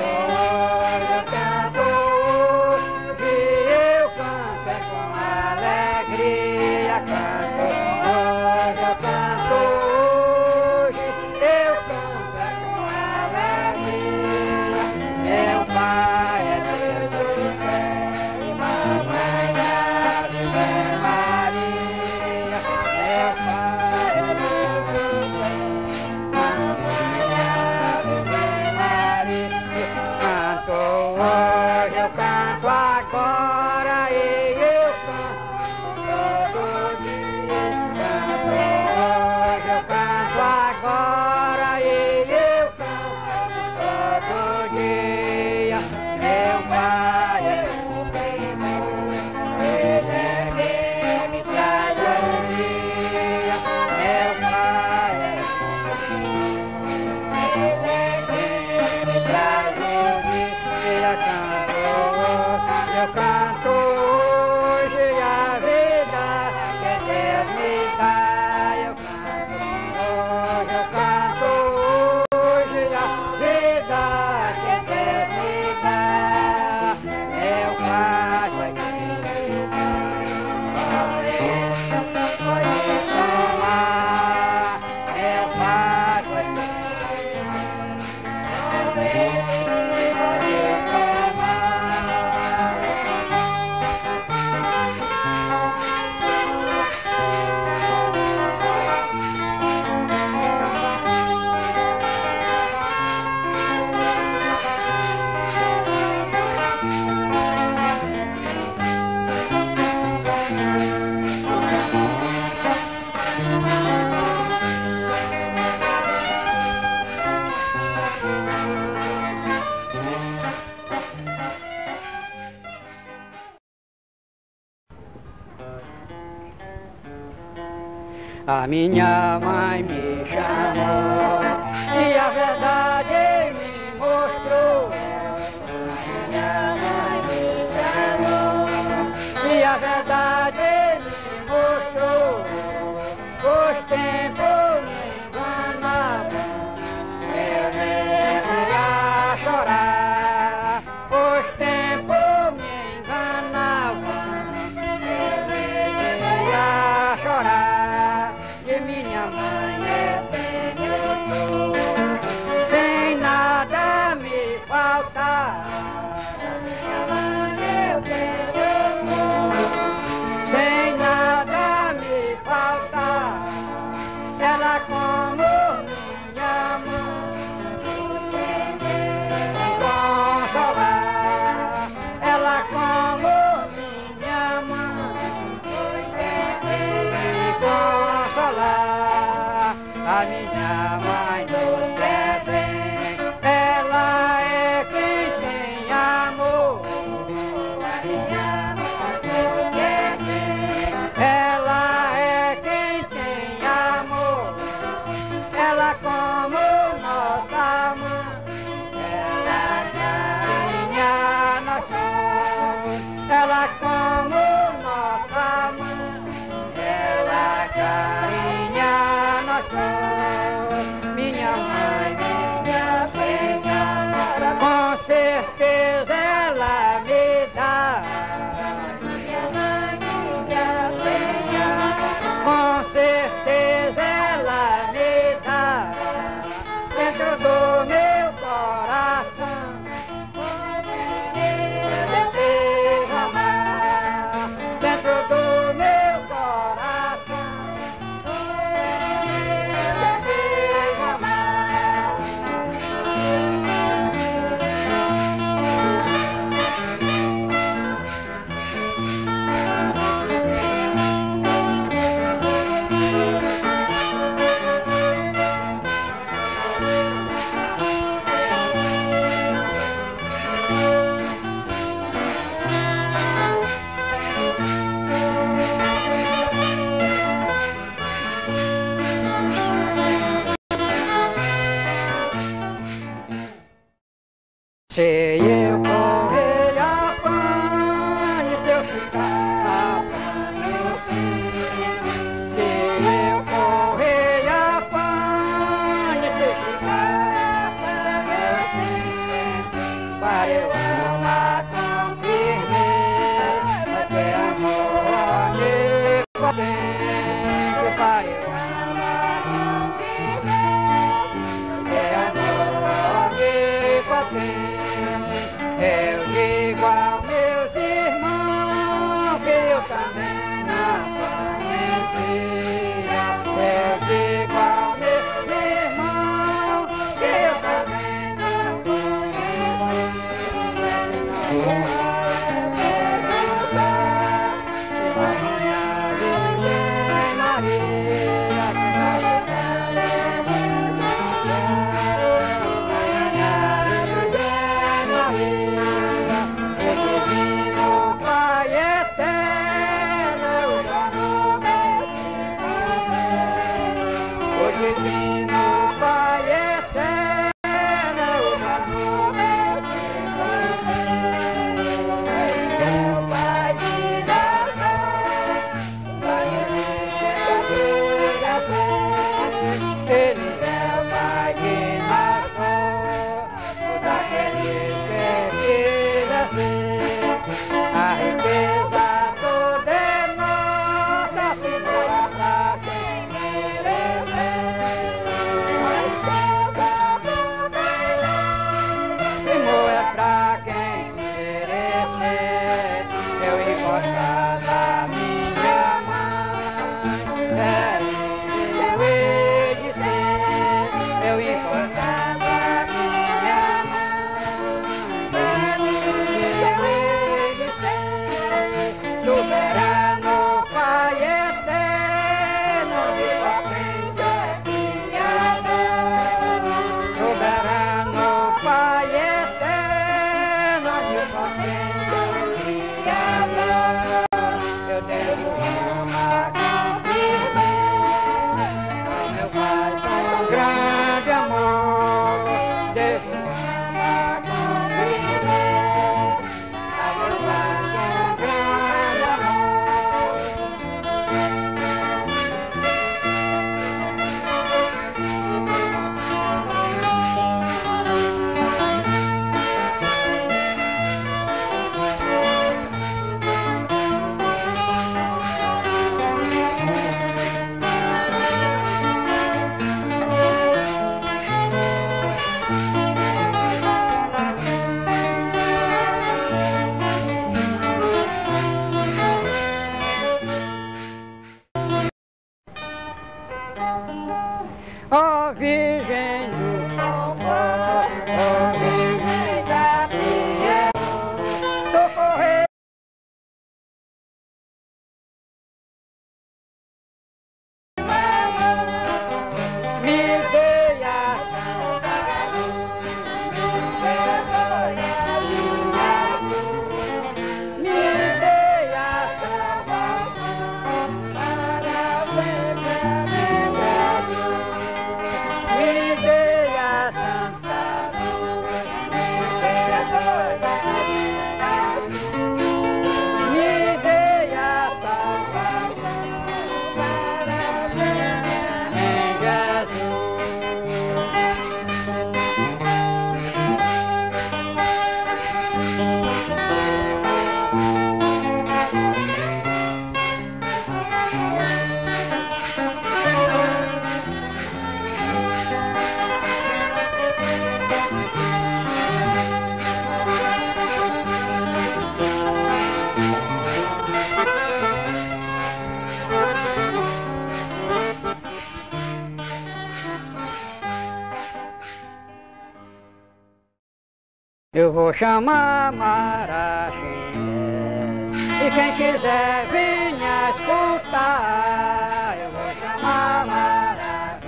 A: hoje eu canto é com alegria. Canto hoje eu canto hoje eu canto é com alegria. Meu pai é Deus do céu e mamãe é Virgem Maria. Meu pai é Deus do céu, mamãe é Virgem Maria. Canto hoje, eu canto agora e eu canto todo dia. Canto hoje, eu canto agora e eu canto todo dia. Meu pai é o Senhor, Ele é quem me traz alegria. Meu pai é o Senhor, Ele é quem me traz alegria. Eu canto hoje a vida que Deus me dá. Eu canto hoje a vida que Deus me dá. Meu pai vai tomar. Meu pai vai A minha mãe me chamou e a verdade me mostrou. A minha mãe me chamou e a verdade me mostrou. Os tempos me enganavam, eu devia chorar. Os tempos me enganavam, eu devia chorar. De minha mãe eu tenho tudo, sem nada me faltar. Da minha mãe eu tenho tudo, Se eu correr apanho, se eu ficar apanho eu sim. Se eu correr apanho, se eu ficar apanho eu sim. Para eu amar com firmeza, até amor onipotente. Para eu amar com firmeza, até amor onipotente. Eu digo aos meus irmãos que eu também não conhecia. Eu digo aos meus irmãos que eu também não conhecia. Ó Virgem do Amor, ó Virgem da Piedade, socorrei. Me dê a santa luz, perdoe a minha dor. Me dê a salvação para ver minha dor. Me dê a santa luz, perdoe a minha dor. Me dê a salvação para ver minha dor. Eu vou chamar Maraxé, e quem quiser venha escutar. Eu vou chamar Maraxé,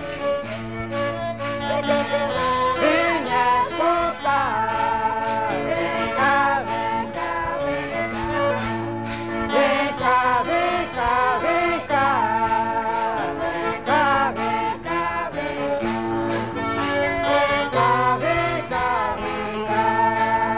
A: e quem quiser venha escutar. Vem cá, vem cá, vem cá, vem cá, vem cá, vem cá, vem cá, vem cá, vem cá, vem cá, vem cá, vem cá.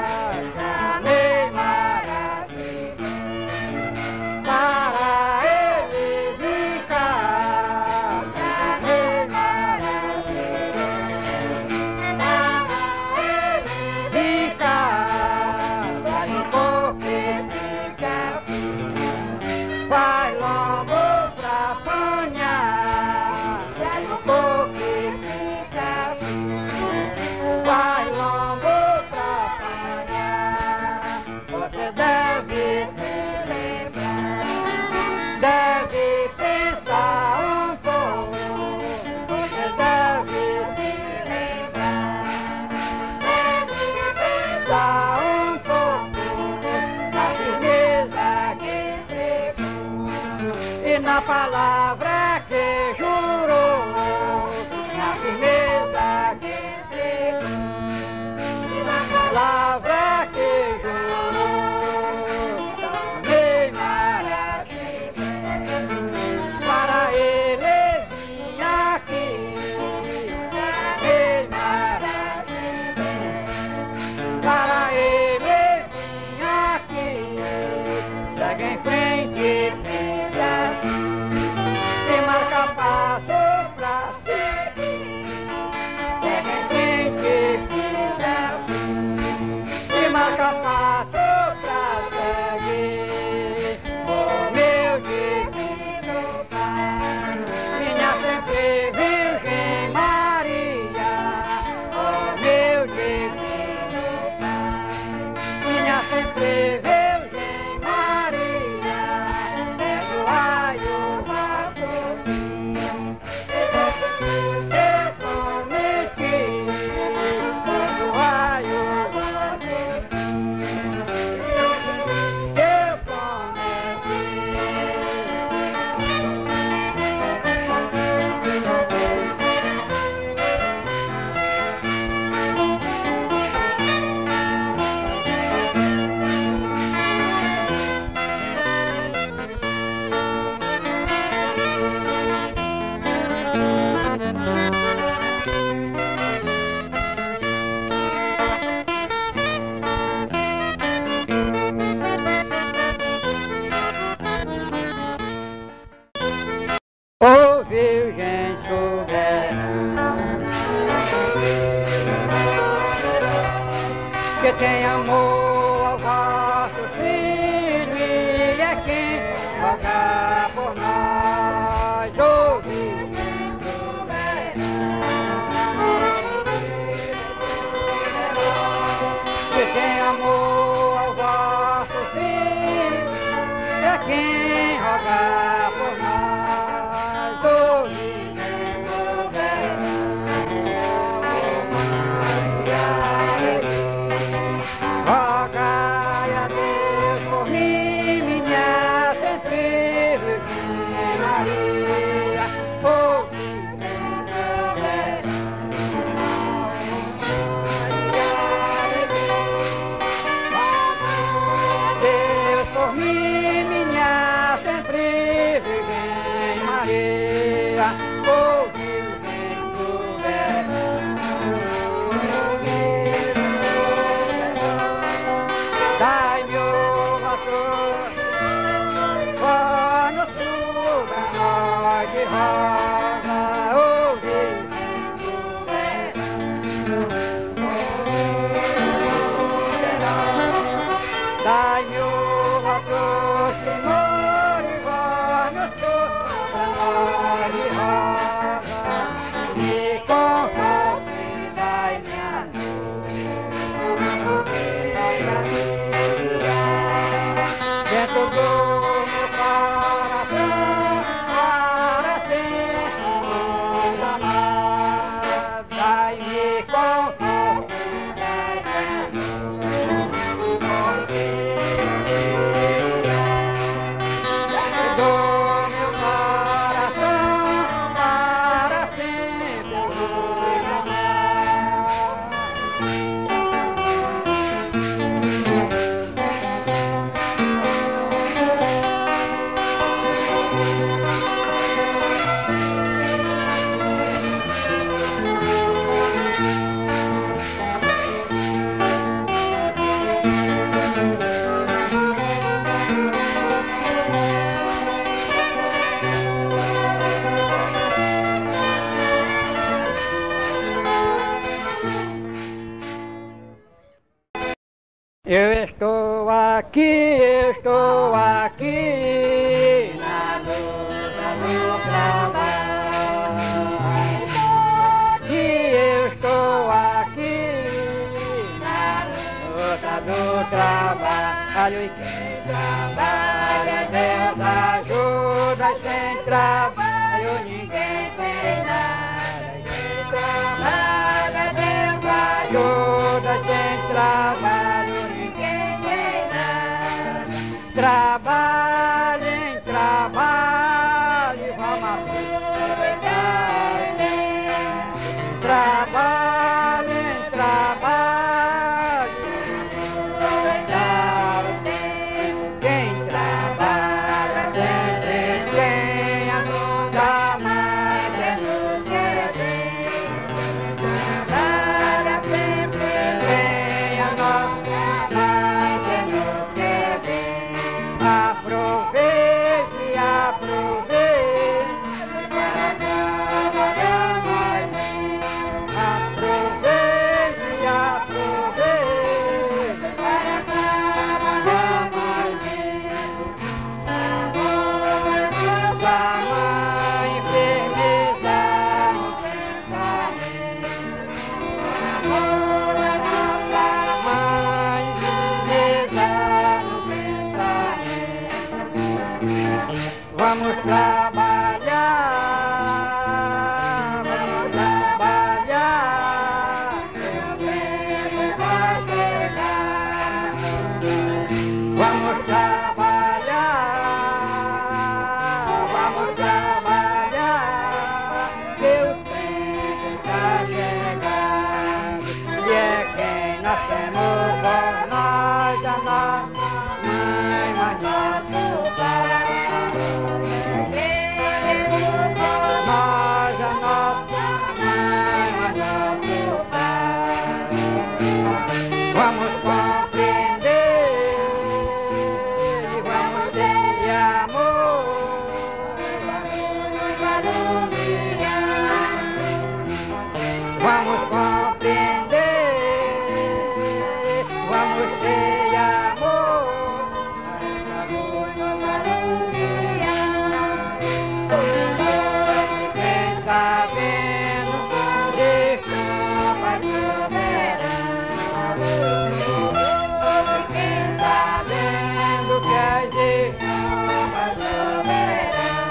A: deve se lembrar, deve pensar um pouco, você deve se lembrar, deve pensar um pouco na firmeza que pregou e na palavra que jurou, na firmeza que pregou e na palavra que jurou, também maravilha. Para ele vinha aqui, também maravilha. Para ele vinha aqui, segue em frente, filha, e marca passo pra seguir. Segue em frente, filha, e marca passo pra seguir. Oh, meu divino Pai, minha sempre Virgem Maria. Oh, meu divino Pai, minha sempre Virgem Maria, perdoai o vosso filho, eu prometi, perdoai o vosso filho, eu prometi. Ó Virgem soberana, que tem amor ao vosso filho e é quem roga por nós. Ó Virgem soberana, que tem amor ao vosso filho e é quem roga por nós. Ó Virgem soberana, rogai a Deus por mim, minha sempre Virgem Maria. Oh, Virgem soberana, Deus por mim, minha sempre Virgem Maria. Oh, Virgem soberana, dai-me o vosso pano sobre nós de rosa. Oh, Virgem soberana, dai-me o vosso Senhor e pano sobre nós de rosa, e conforme dai-me a dentro do meu coração, para sempre vos amar. Dai-me conforto, dai-me dentro do meu coração, para sempre vos amar. Eu estou aqui na luta do trabalho. E eu estou aqui na luta do trabalho. E quem trabalha, Deus ajuda. Sem trabalho ninguém tem nada. Quem trabalha, Deus ajuda. Sem trabalho ninguém tem nada. Trabalhem, trabalhem, vamos aproveitar o tempo. Trabalhem, trabalhem, aproveitar o tempo. Quem trabalha sempre ganha, nunca mais é no que vem. Trabalha sempre ganha, nunca mais é no que vem. Aproveite, aproveite para trabalhar mais. Aproveite, aproveite para trabalhar mais. Nossa mãe enfermeira no pensamento. Nossa mãe enfermeira no pensamento. Vamos trabalhar, vamos trabalhar, seu tempo vai chegar. Vamos trabalhar, seu tempo está chegando. E é quem nós temos por nós, a nossa mãe, mas nosso pai. Nós, a nossa mãe, mas nosso pai. Vamos compreender e vamos ter amor. Vamos compreender, vamos ter amor. Quem tá vendo, desculpa de verão. Quem tá vendo que a desculpa do verão.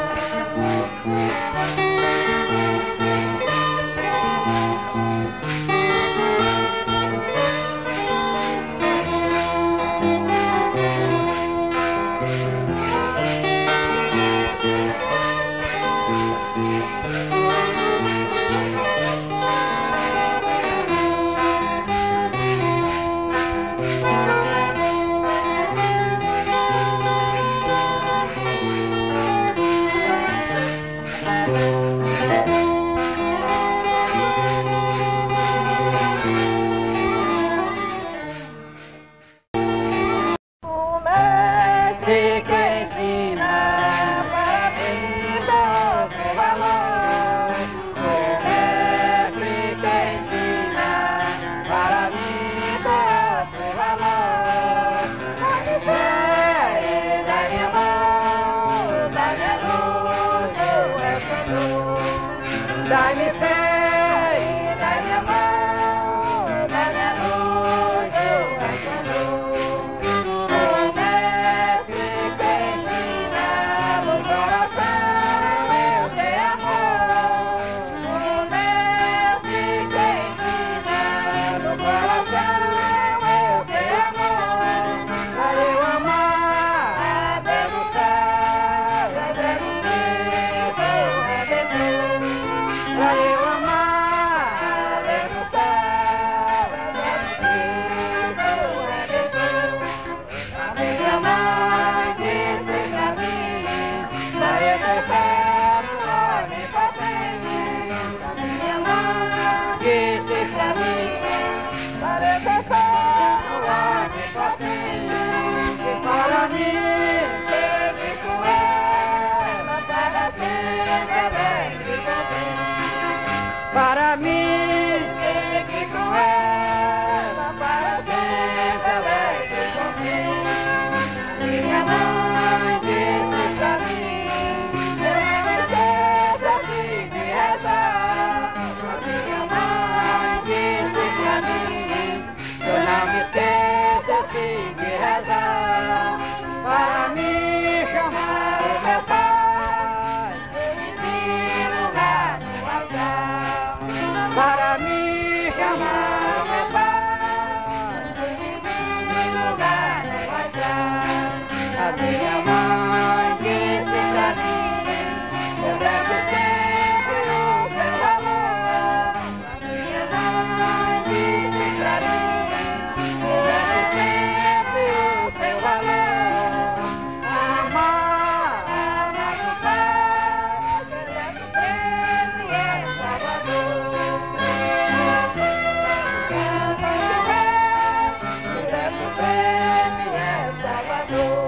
A: Dai-me fé, dai-me amor, dai-me luz, eu o mestre que ensina no coração, eu te amor. O mestre que ensina no coração, eu te amor. Para eu amar, até no céu, até no céu, até no céu. Pra eu amar, até no céu, até no céu. A minha mãe disse pra mim, pra eu deixar o homem potente. A minha mãe disse pra mim, para eu deixar o homem potente. E para mim, sempre com ela, para sempre alegre e contente. Para mim, fique com ela, para sempre alegre e contente. Minha mãe disse pra mim, eu não esqueço assim de rezar. Minha mãe disse pra mim, eu não me esqueço assim de rezar. A minha mãe disse pra mim, eu levo sempre o seu valor. A minha mãe disse pra mim, eu levo sempre o seu valor. Amar, machucar, eu levo sempre é Salvador. Eu levo sempre é Salvador.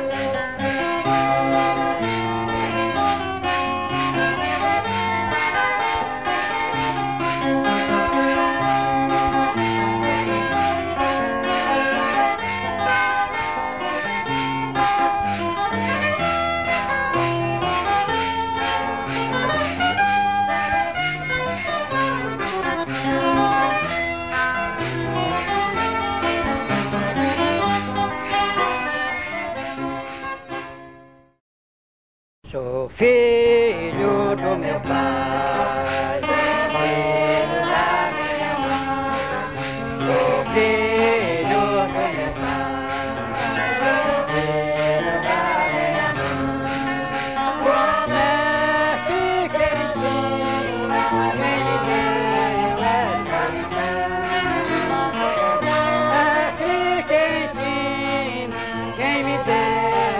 A: Sou filho do meu pai, filho da minha mãe. Sou filho do meu pai, filho da minha mãe. Como é que quem ensina, quem me deu essa lição? É que quem ensina, quem me deu essa lição.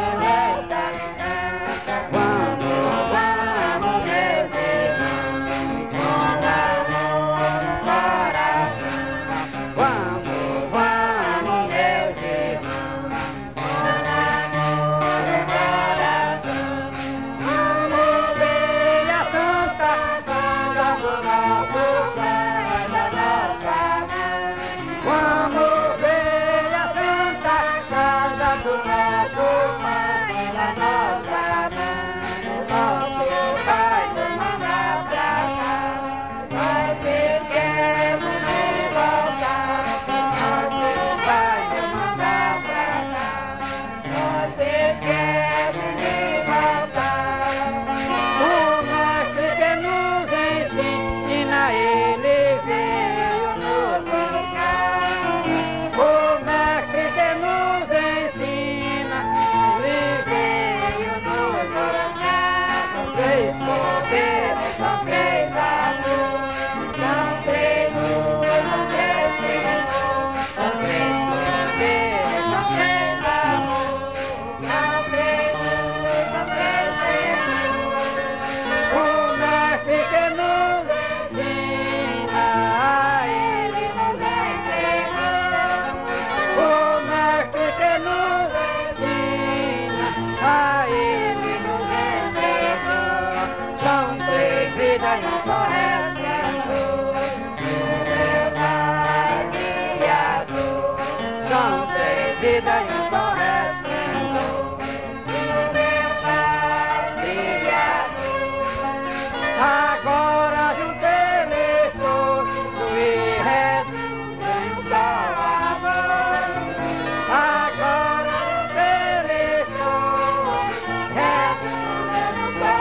A: Vida e um só resplendor, meu Pai Criador. Agora juntei-me todos e rezo em um só amor. Agora juntei-me todos, rezo em um só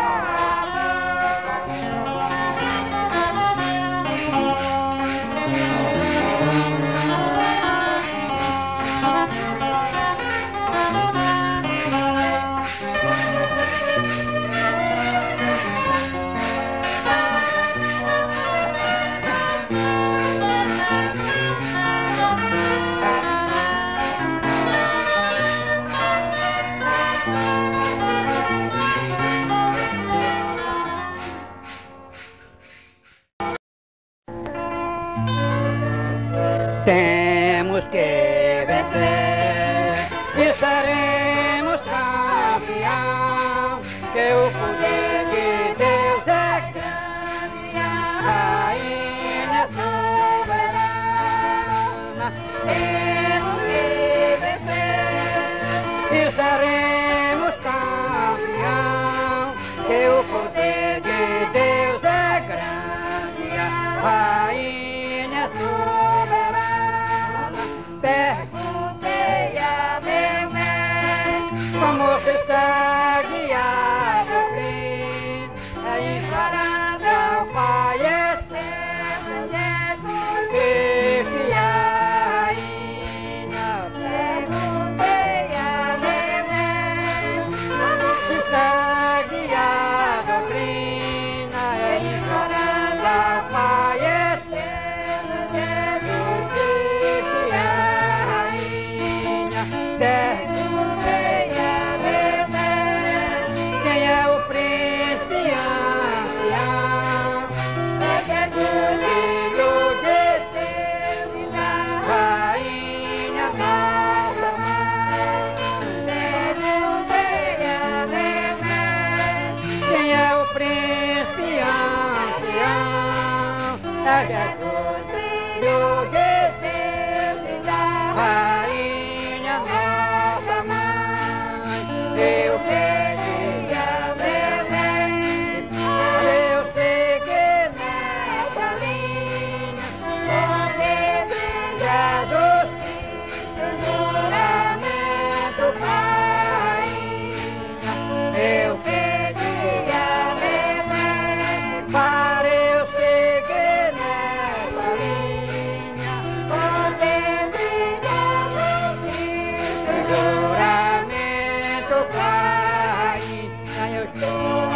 A: Temos que vencer e seremos campeão, que o poder de Deus é grande, a rainha soberana. Temos que vencer e seremos campeão, que o poder de Deus é grande, a rainha soberana. Perguntei a meu mestre é Jesus, filho de Deus, da rainha nossa mãe. Eu queria Belém, eu segui nessa linha, porque Jesus Cristo, juramento, rainha. Eu queria Belém, para eu seguir nessa linha, porque Jesus Cristo, juramento, rainha. Eu estou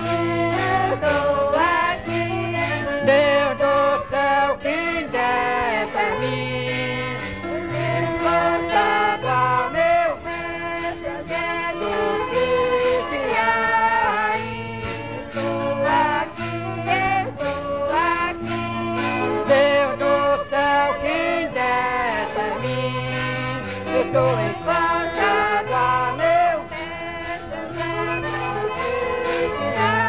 A: aqui, Deus do céu, quem determina, encostado ao meu peito, do que se há. Estou aqui, Deus do céu, quem determina, estou encostado ao meu peito, do que se há.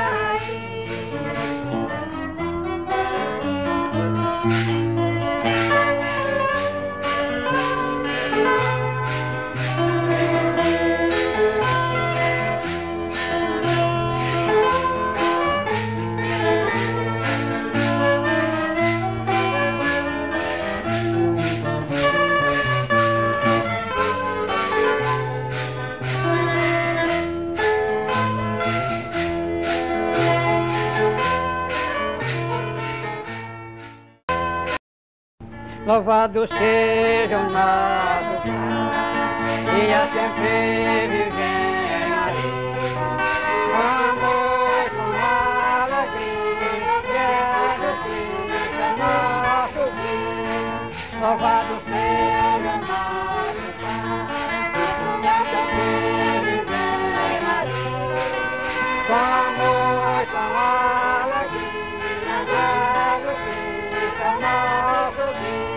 A: Louvado seja o nosso Pai, e a sempre Virgem Maria, com amor e com alegria, Jesus Cristo é nosso Deus. Louvado seja o nosso Pai, e a sempre Virgem Maria, com amor e com alegria, Jesus Cristo é nosso Deus.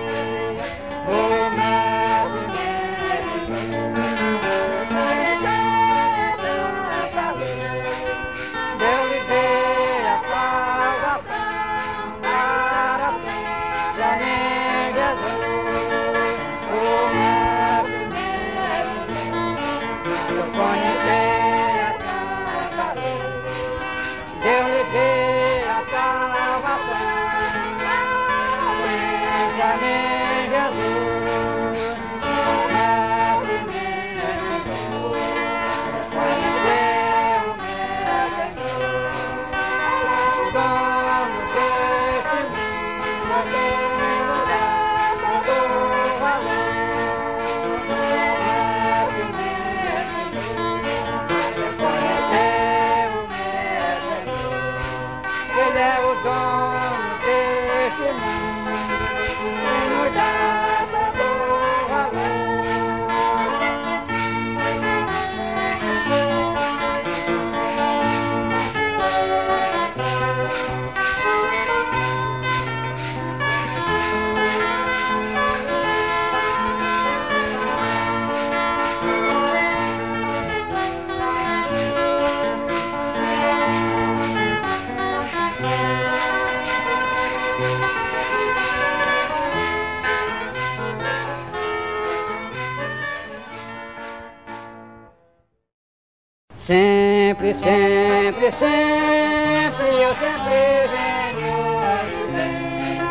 A: Sempre, sempre, sempre, eu sempre venho a viver.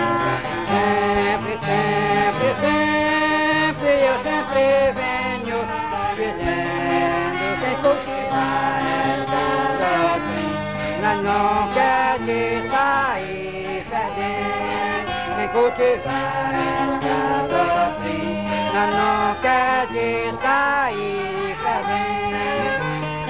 A: Sempre, sempre, sempre, eu sempre venho dizendo, quem cultivar esta doutrina não quer de sair perdendo. Quem cultivar esta doutrina não quer de sair perdendo.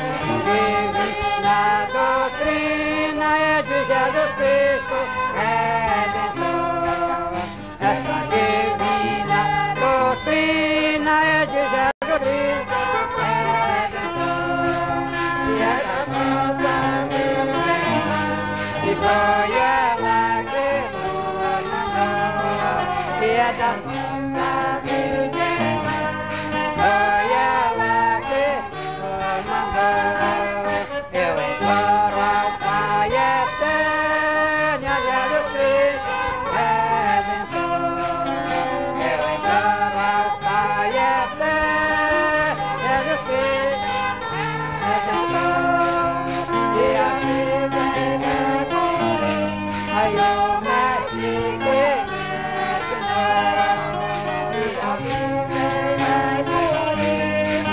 A: Na doutrina é de Jesus Cristo, Redentor. Essa divina doutrina é de Jesus Cristo, Redentor. E essa nossa divina, e foi ela que nos mandou. E é da nossa divina, foi ela que nos mandou. Eu imploro ao Pai eterno, a Jesus Cristo.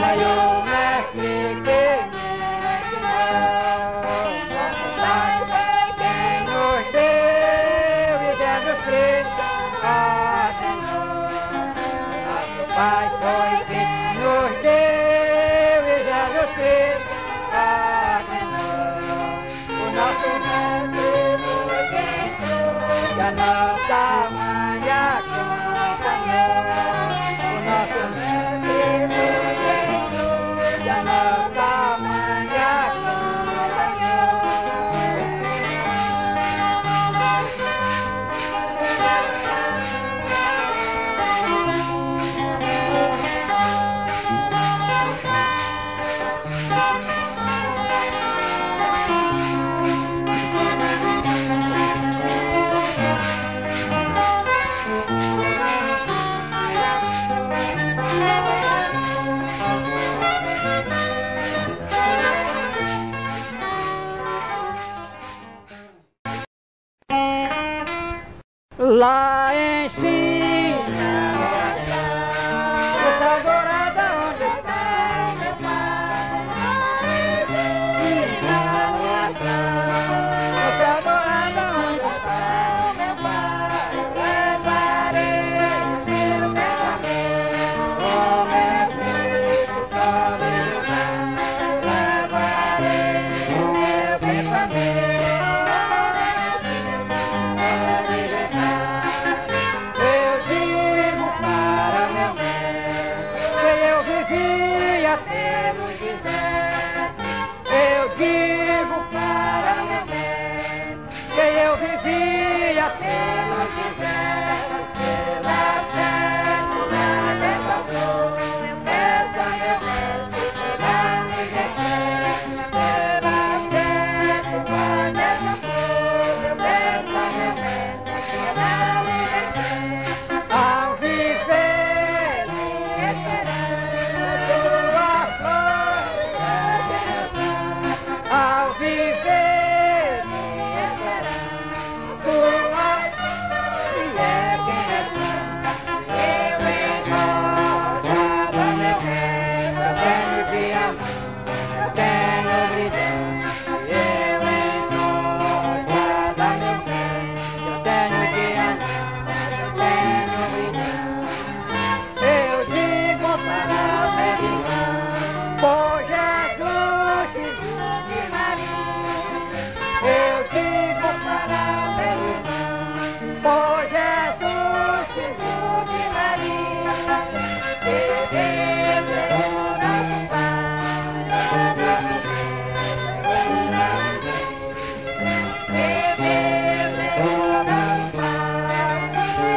A: Foi o mestre que me ensinou. Nosso Pai quem nos deu e Jesus Cristo ordenou. Nosso Pai foi quem nos deu e Jesus Cristo ordenou. O nosso mestre nos ensinou e a nossa mãe acompanhou. O nosso mestre nos ensinou e a nossa mãe acompanhou. Lá em cima, está dourada onde está meu pai. Está dourada onde está meu pai. Levarei meu pensamento, o meu filho sobe do mar. Levarei meu pensamento. Pelo dizer, eu digo para meu bem, que eu vivia pelo dizer, pela fé, na tentação, essa meu Deus, pela ninguém, pela fé, na tentação, essa meu Deus, pela ninguém, ao viver e esperar. Ao viver e esperar tua e é quem é eu encontro meu bem, eu tenho diamante, eu tenho brilhante, eu encontro meu bem, eu tenho diamante, eu tenho brilhante, eu digo para meu irmão, por Jesus de Maria, eu digo para meu irmão, por Jesus, filho de Maria, que Deus é o nosso Pai, que Deus é o nosso Pai,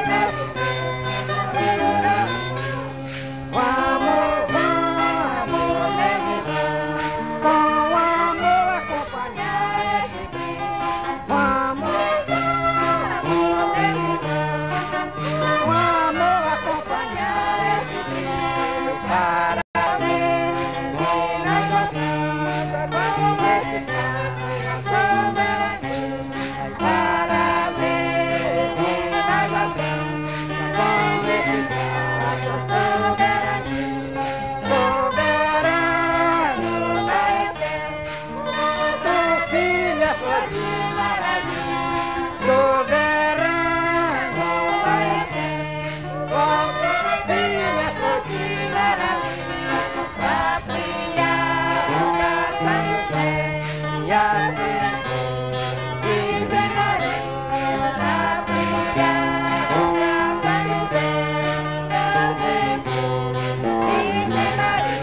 A: vamos, vamos, meu irmão, com amor acompanhar esse dia. Vamos, vamos, meu irmão, com amor acompanhar esse dia. Parabéns, e nós gostamos com esse pai, soberania. Parabéns, e nós gostamos com esse pai, soberania. Soberano vai eterno, tu filha foi de maravilha. Soberano vai eterno, tu filha foi de maravilha. Pra brilhar a casa do céu e a Virgem Maria. Pra brilhar a casa do céu e a Virgem Maria.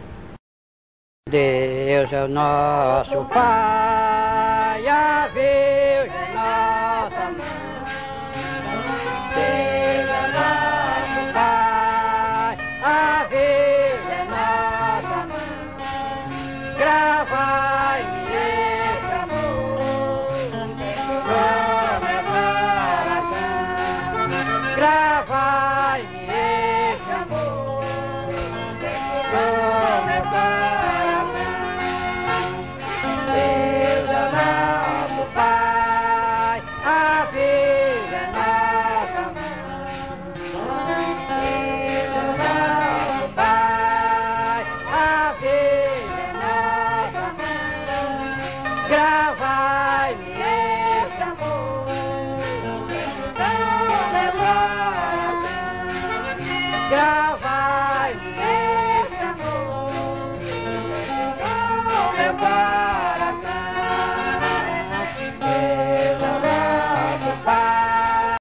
A: Deus é o nosso Pai, a